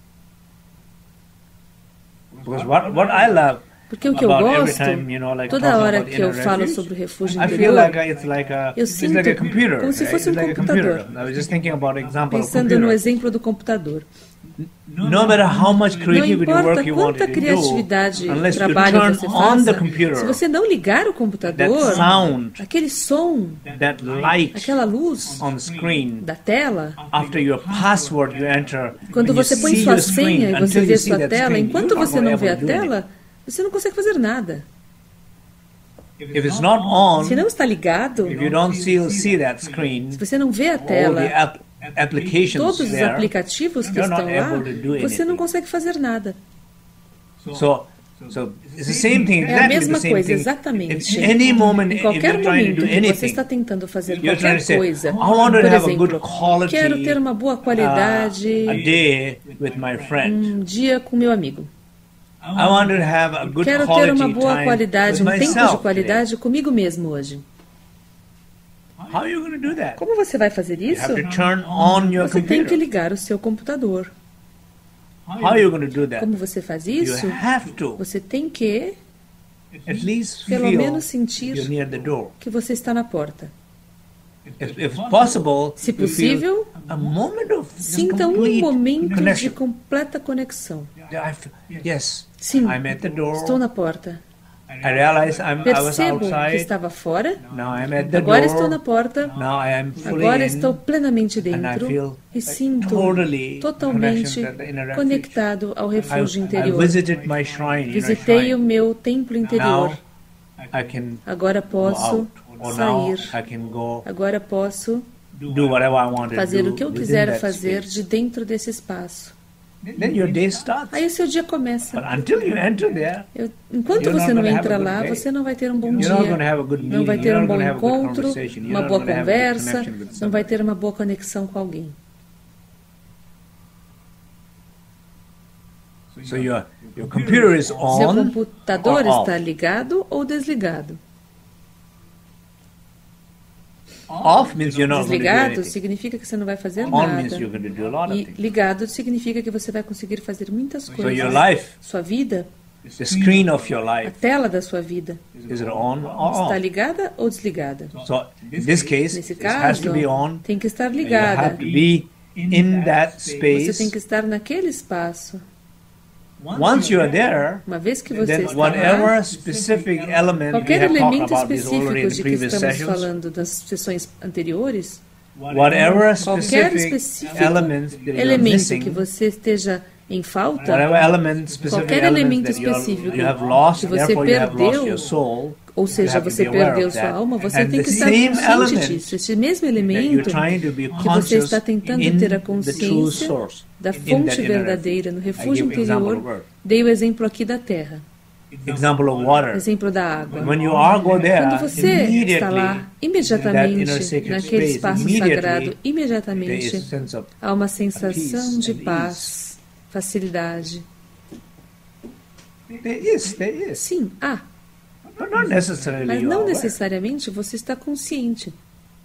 Because what what I love Porque o que eu about every gosto, time, you know, like toda talking hora about que eu inner falo refuge, sobre o refúgio I feel interior, like I- it's like a eu it's sinto like a computer. como se right? fosse um It's like a computador. computer. I was just thinking about an example of pensando no computer. exemplo do computador. No matter how much Não creativity importa work you want quanta to do, criatividade, unless you trabalho turn você on the faça, computer, se você não ligar o that computador, sound, aquele som, that light aquela luz on the screen, da tela, after your password you enter, quando when you você põe see sua your screen, senha e você until vê you see sua that tela, screen, enquanto you're not você não vê a able to do anything. tela, você não consegue fazer nada. If it's not on, Se não está ligado, if you don't see, see that screen, se você não vê a all the tela, app, applications todos os there, aplicativos que you're not estão lá, able to do você não anything. consegue fazer nada. So, so it's the same thing, É a exactly the mesma same coisa, thing. exatamente. If any moment, Em if qualquer you're trying to momento do que você anything, está tentando fazer you're trying qualquer to say, coisa, I want to por have a good exemplo, quality, quero ter uma boa qualidade, uh, a day with my friend. um dia com meu amigo. I want to have a good Quero ter quality uma boa time qualidade, with um tempo de myself qualidade comigo mesmo hoje. today. How are you going to do that? Como você vai fazer You isso? have to turn on your Você tem que computer. ligar o seu computador. How are you going to do that? Como você faz You isso? have to Você tem que, at least pelo feel menos, sentir you're near the door. que você está na porta. If, if possible, Se you feel possível, a moment of just sinta um complete momento de connection. completa conexão. I feel- Yes, Sim, I'm at the door. estou na porta. I realize I'm, I was Percebo que outside. estava fora, Now I'm at the agora door. estou na porta, Now I am fully agora in. estou plenamente And I dentro feel e sinto totally totalmente connection to the inner refuge. conectado ao I, refúgio I interior. visited my shrine, inner Visitei o shrine. meu templo interior. Now I can Agora go posso out. Or now sair. I can go Agora posso do whatever I want to fazer do o que eu within quiser that fazer space. de dentro desse espaço. Then your day starts. Aí o seu dia começa. But until you enter there, Eu- enquanto You're você not não gonna have entra a good lá, day. você não vai ter um bom you're not going to dia. have a good Não meeting. vai ter You're um not bom going to have a good encontro, conversation. You're uma not boa going to have a good conversa, connection with não vai somebody. ter uma boa conexão com alguém. So your your computer is Seu on computador or off. está ligado ou desligado? Off means you're not going to do Desligado anything. significa que você não vai fazer On means nada. you're going to do a lot of E things. ligado significa que você vai conseguir fazer muitas So coisas. your life, Sua vida, the screen of your a life, tela da sua vida, is it on or está off? ligada ou desligada? So in this case, Nesse it has caso, to be on. tem que estar And you ligada. have to be in that Você tem space. que estar naquele espaço. Once you are there, Uma vez que você then está lá, whatever specific element we qualquer have talked elemento about this already in específico the de que previous estamos sessions, falando das sessões anteriores, whatever qualquer specific específico elements that you're elemento missing, que você esteja em falta, whatever element, specific qualquer elements elemento that you're- específico you have lost, que você therefore you have lost perdeu, your soul, ou you seja, have to você be aware perdeu of sua that. alma, você And tem the que estar same consciente element disso. Esse mesmo that you're elemento trying to be que você conscious está tentando in ter a the true consciência source, da in that fonte inner verdadeira, no refuge. I refúgio give example of interior. earth. Dei o exemplo aqui da terra, Example of water. exemplo da água. When you are go there, Quando você está lá, immediately, in that imediatamente, inner sacred naquele space, espaço immediately, sagrado, there is a imediatamente sense of há uma sensação peace de and paz, facilidade. there is, there is, Sim, há, but not necessarily mas you are não aware. necessariamente você está consciente.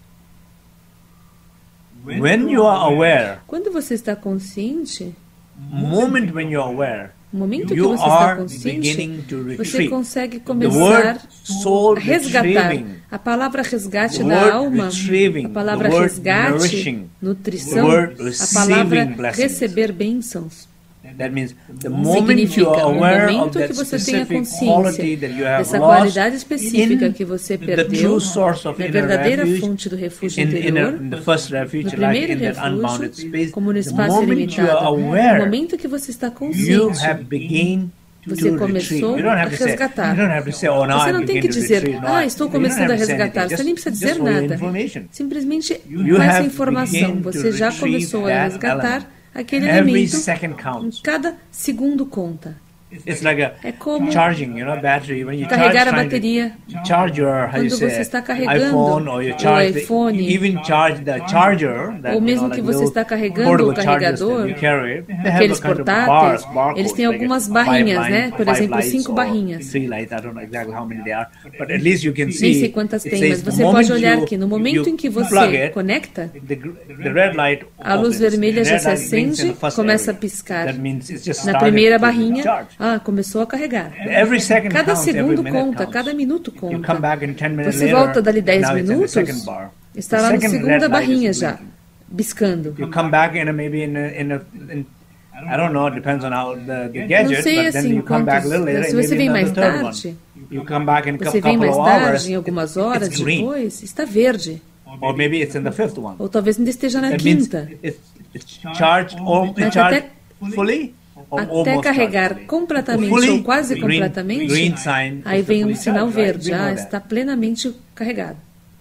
When you are aware, Quando você está consciente, moment when you are aware, no momento que you você está are consciente, beginning to você retreat. consegue The começar word soul a resgatar. retrieving, A palavra resgate The da word alma, retrieving, a palavra the word resgate, nourishing, nutrição, the word a palavra receiving blessings. receber bênçãos. that means the moment you Significa are o aware of momento that que você tenha specific consciência quality that you have dessa lost qualidade específica in que você the perdeu true source of na inner verdadeira refuge, fonte do refúgio in, interior, in, in the first refuge, no like primeiro in that unbounded refúgio, space, como no the espaço moment you ilimitado. are No aware, momento que você está you consciente, have begun você to começou retreat. You don't have a to say, resgatar. you don't have to say, oh, now Você I não tem begin que to dizer, retreat. No, ah, I- estou you don't começando have a to say resgatar. anything. Você nem precisa Just- dizer just for your nada. information. Simplesmente, You com essa have informação, begun to você já retrieve começou a that resgatar element. aquele Every elemento. second counts. Cada segundo conta. It's like a É como charging, you know, battery. When you carregar charge, a trying bateria. to charge your, how you Quando say, você está carregando iPhone, or you o charge the, iPhone, you even charge the charger, that, ou mesmo you know, que like você little está carregando portable o chargers that carregador, you carry. They have aqueles a kind of portáteis, bars, barcodes, eles têm like algumas five barrinhas, lines, né? Por five exemplo, lights cinco or barrinhas. three lights, I don't know exactly how many they are, but at least you can Nem see. sei quantas it tem, says mas the você moment pode olhar you- que no momento you em que plug você it, conecta, The, gr- the red light a luz opens. vermelha The já red se light blinks in acende, the first começa a area. piscar. That means it's just Na started primeira to barrinha, charge. ah, começou a carregar. Every second Cada counts, every segundo minute conta, counts. cada minuto You come conta. back in ten minutes Você later, volta dali dez now it's in the minutos, second bar. está The lá na second segunda red light barrinha is já, blinking. piscando. You come back in a, maybe in a, in a in, I don't know, it depends on how the, the Não gadget, sei but then assim you come back a little later quantos. and Se você maybe vem another mais third tarde, one. You come back in a você vem couple mais of tarde, hours, em algumas it's horas green. depois, está verde. Or maybe it's in the fifth one. Ou talvez ainda esteja na That means quinta. it's, it's charged, or it's Mas charged até- fully, or Até almost carregar charged fully. completamente Fully, ou quase the green- completamente, the green sign aí is the vem um fully sinal charged, right? verde, We know ah, that. está plenamente carregado.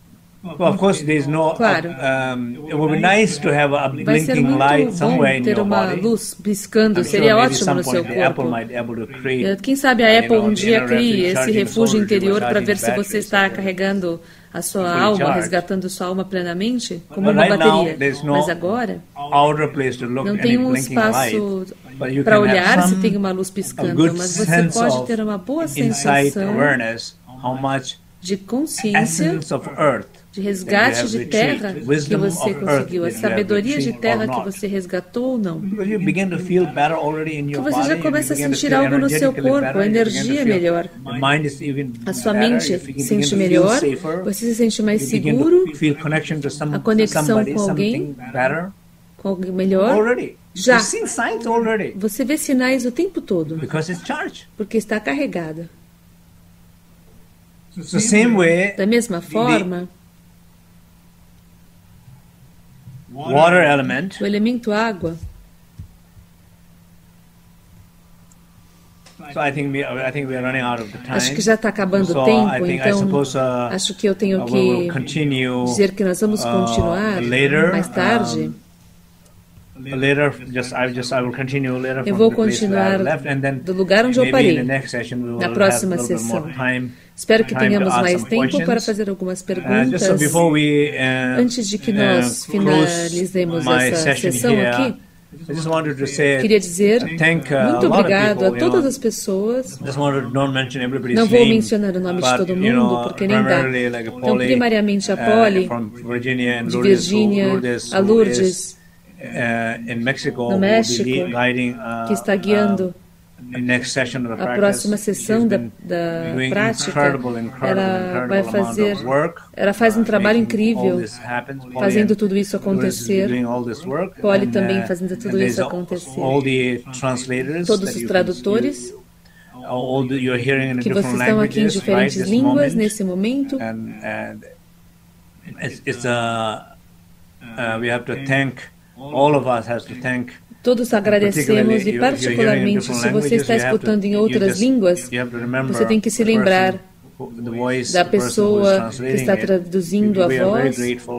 Well, of course, there's no. Claro. Uh, um, it would be nice to have a Vai ser blinking muito light bom somewhere in ter your uma body. luz piscando, I'm seria sure maybe ótimo some no seu point the Apple corpo. might be able to create, Eh, Quem sabe a uh, you Apple know, um dia inner crie esse charging refúgio solar interior para charging ver se você batteries, está okay. carregando a sua Fully alma, charged. resgatando sua alma plenamente, como But uma right now, bateria. there's no Mas agora outer place to look não any tem um blinking light. espaço But you para can have olhar se some tem uma luz a piscando, good mas você sense pode of ter uma boa insight sensação awareness how much de consciência, essence of earth de resgate de terra que wisdom você of conseguiu, a earth that you have sabedoria de retrieved terra or que not. você resgatou ou não. Because you begin to feel better already in Que your você body, já you começa a begin to sentir feel algo no seu energetically corpo, better, a you begin to energia é feel melhor. the mind is even A sua better, mente you begin se to sente feel melhor, safer, você se sente mais you begin seguro, to feel connection to some, a conexão somebody, com alguém, something better com alguém melhor. already. Já. You've seen signs already Você vê sinais o tempo todo, because it's charged. porque está carregada. It's the same way Da mesma forma, water element. o elemento água, So I think we, I think we are running out of the time. acho que já está acabando So o I tempo, think I então suppose uh, acho que eu tenho uh, we will que continue dizer que nós vamos uh, continuar later. mais tarde. Um, later, just I just I will continue later Eu from vou the place where I continuar left, and then do lugar onde eu maybe in parei, the next session we will na have próxima a little bit sessão. more time. Espero que time to tenhamos ask mais some tempo para questions. fazer algumas Uh, perguntas. just so before we uh, Antes de que uh, nós close finalizemos my essa session sessão here, aqui, I just wanted to say queria dizer thank uh, muito a lot of obrigado people, a you todas know. as pessoas. Just wanted to not mention everybody's Não vou name, mencionar o nome de but, todo you mundo, know, porque nem dá. primarily like Então, Polly, primariamente a uh, Polly, from Virginia, and de Lourdes, Virgínia, who, Lourdes, a who Lourdes, is, uh, in Mexico, no who will México, be guiding, uh, que está guiando uh, the next session of the a practice. próxima sessão She's da, been da doing prática. incredible, incredible, Ela incredible vai amount fazer, of work, ela faz um uh, trabalho making all incrível, this happen. Polly fazendo and tudo isso Lourdes is acontecer. doing all this work, Polly and, também uh, fazendo tudo and isso there's acontecer. all the translators Todos that os you tradutores can, you, all the, you're hearing in que different vocês estão aqui em languages, right, diferentes this línguas moment. nesse momento. And, and it's, it's a, uh, we have to thank, all of us has to thank. Todos agradecemos e particularmente se você está escutando em outras línguas, você tem que se lembrar da pessoa que está traduzindo a voz.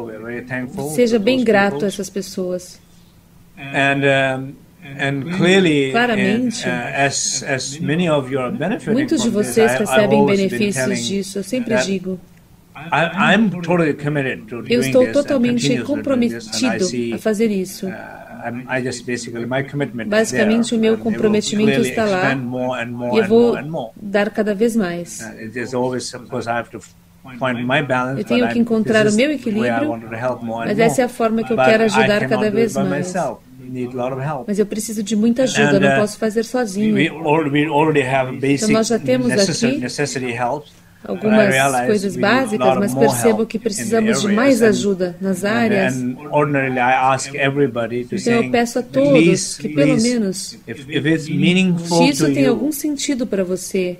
Seja bem grato a essas pessoas. And, um, and clearly, Claramente, and, uh, as, as many of you are benefiting muitos de from this, vocês I- I've recebem always been benefícios telling disso. Eu sempre that digo. I, I'm totally committed to Eu doing estou this and totalmente continuously doing this, and I comprometido see, a fazer isso. uh, I'm- I just basically, my commitment is Basicamente, there, o meu and it will comprometimento clearly está lá, expand more and more E eu and vou more and more. dar cada vez mais. Uh, it is always, of course, I have to find my balance, Eu tenho but que I'm- encontrar this o meu is the way I equilíbrio, wanted to help more and mas more. essa é a forma que eu But quero I ajudar cannot cada do it vez by mais. myself. Need a lot of help. Mas eu preciso de muita ajuda, eu And, não uh, posso fazer sozinho. We already, we already have basic nós já temos necessary, aqui necessity help. Algumas coisas básicas, mas percebo que precisamos de mais ajuda nas áreas. And ordinarily I ask everybody to Então eu say, peço a todos please, que pelo please, menos, if, if it's meaningful se isso to tem you, algum sentido para você,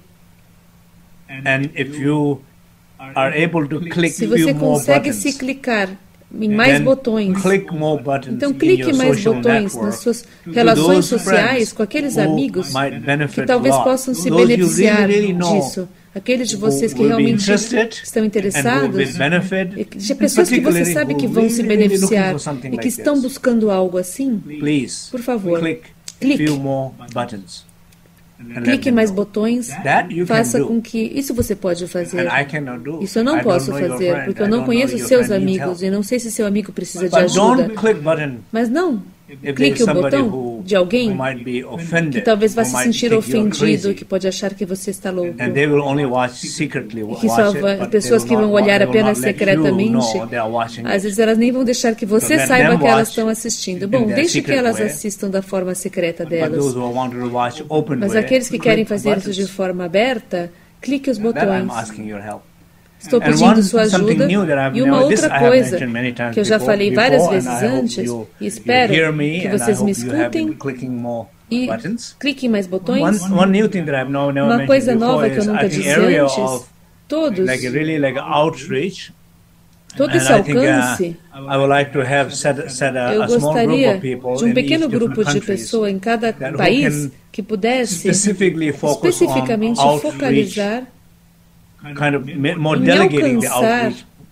and if you are able to click se few você more consegue buttons, se clicar em mais then botões, click more buttons então in clique your mais social botões network nas suas to relações those sociais friends com aqueles who amigos might benefit que talvez a lot. possam se Those you beneficiar really, really know disso. Aqueles de who vocês que will be realmente interested estão and who interessados, will benefit, e de and pessoas que você particularly sabe who que vão se really, really looking beneficiar for something e que like estão this. buscando algo assim, Please, por favor, click clique. few more buttons. And let clique them mais know. botões, That you can faça do. com que isso você pode fazer. And I cannot do. Isso eu não I don't posso know your fazer, friend. porque eu I não don't know conheço your seus friend needs amigos help. e não sei se seu amigo precisa de But ajuda. don't click button Mas não, if clique there's o somebody botão who, de alguém who might be offended, que talvez vá who se might sentir think you're ofendido, crazy, que pode achar que você está louco. and they will only watch secretly. E que watch só it, vai, but pessoas they que will vão not- olhar they will not apenas let you secretamente, know they are watching às it. vezes elas nem vão deixar que você So let saiba them que elas watch estão assistindo. in Bom, their deixe que secret elas way. assistam da forma secreta But delas. those who want to watch open Mas way, aqueles que querem click fazer isso buttons. de forma aberta, clique os That I'm botões. asking your help. Estou And pedindo one- sua something ajuda. new that I've E uma never- this outra I have coisa mentioned many times que eu já before- falei várias before, and vezes I hope antes, you- e you espero hear me, que and I vocês me hope you have been escutem clicking more e buttons. cliquem mais botões. One, one new thing that I've no- never Uma mentioned coisa before nova que eu is nunca at the disse area antes, of todos, like really like outreach. todo And esse I think, uh, alcance, I would like to have set, set a, eu a small group gostaria of people de um in pequeno each grupo different de countries pessoas em cada that who país can que pudesse specifically focus especificamente on outreach, focalizar kind of ma- more em delegating the alcançar outreach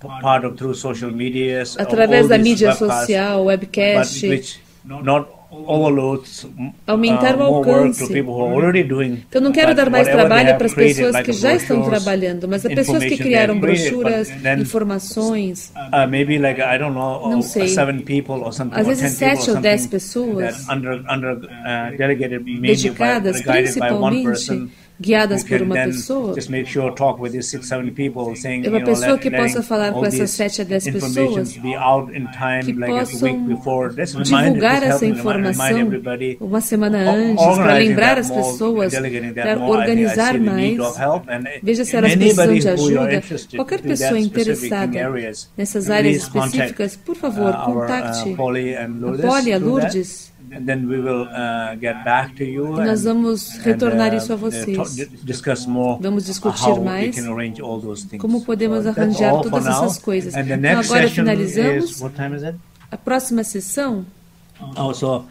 part of through social media, através da mídia social, webcast, which not overloads, aumentar uh, o alcance. Então, não quero dar mais trabalho para as pessoas like que já estão trabalhando, mas as pessoas que criaram brochuras, then, informações, uh, maybe like, I don't know, não sei, seven people or something, às vezes sete ou dez pessoas under, under, uh, delegated dedicadas, by, principalmente, guiadas por uma pessoa, é uma pessoa que possa falar com essas sete a dez pessoas, que possam divulgar essa informação uma semana antes, para lembrar as pessoas, para organizar mais. Veja se elas precisam de ajuda. Qualquer pessoa interessada nessas áreas específicas, por favor, contacte a Polly e a Lourdes. And then we will, uh, get back to you e nós vamos retornar and, uh, isso a vocês. More, vamos discutir mais como podemos so arranjar todas essas coisas. Então agora finalizamos. Is, a próxima sessão. Oh, so,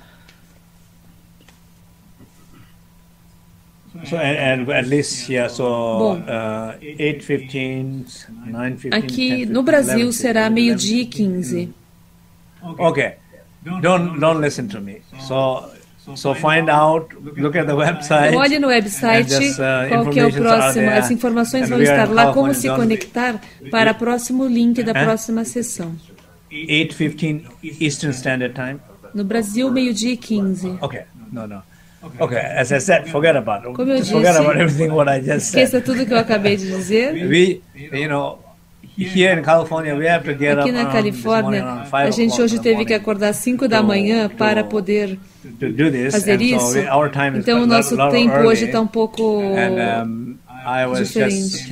so and, and at least yeah, so Bom, uh, eight fifteen, nine fifteen, aqui no Brasil será meio-dia e quinze. Okay. Don't don't listen to me. So so find out. Look at the website. Olhe no website just, uh, qual que é o próximo. As informações vão estar lá. Como se conectar para o próximo link da próxima sessão. eight fifteen Eastern Standard Time. No Brasil, meio-dia e quinze. Okay. No, no. Okay. As I said, forget about it. Como eu disse, forget about everything what I just said. Esqueça tudo que eu acabei de dizer. We, you know. Here in California, we have to get Aqui na Califórnia, a gente hoje teve que acordar às cinco da manhã para poder fazer isso. Então o nosso tempo hoje está um pouco diferente.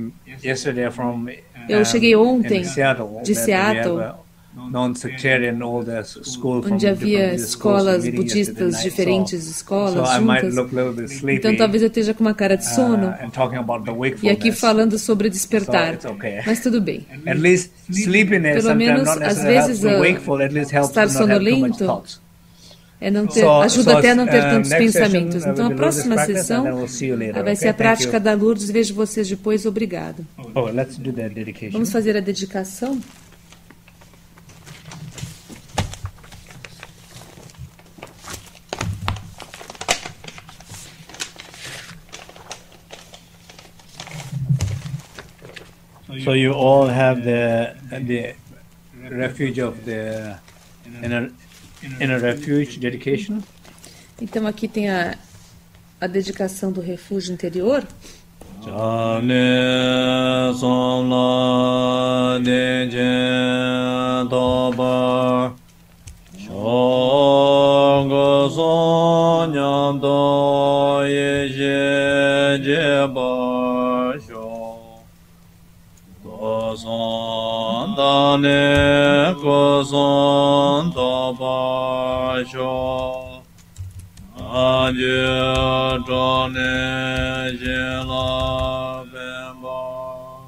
Eu cheguei ontem de Seattle, onde havia escolas budistas, diferentes escolas juntas. Então talvez eu esteja com uma cara de sono e aqui falando sobre despertar, mas tudo bem. Pelo menos às vezes estar sonolento é não ter, ajuda até a não ter tantos pensamentos. Então a próxima sessão vai ser a prática da Lourdes. Vejo vocês depois. Obrigado. Vamos fazer a dedicação. So you all have the the refuge of the inner inner refuge dedication. Então aqui tem a a dedicação do refúgio interior. Dane koson tobasho Adye dane jela bemba.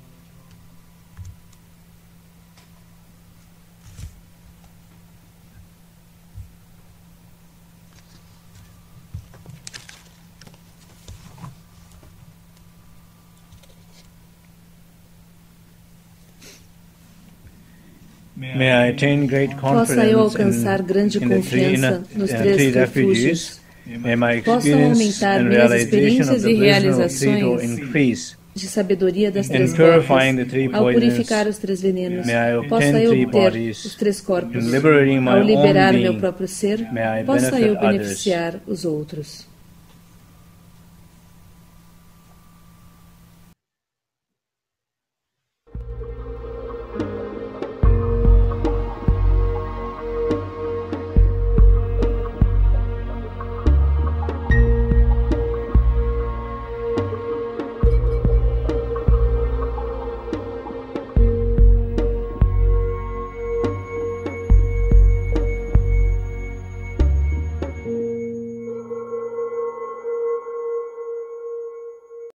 May I attain great Possa eu alcançar grande confiança nos três refúgios. Possam aumentar minhas experiências e realizações de sabedoria das três portas. Ao purificar os três venenos, possa eu ter os três corpos. Ao liberar meu próprio ser, possa eu beneficiar os outros.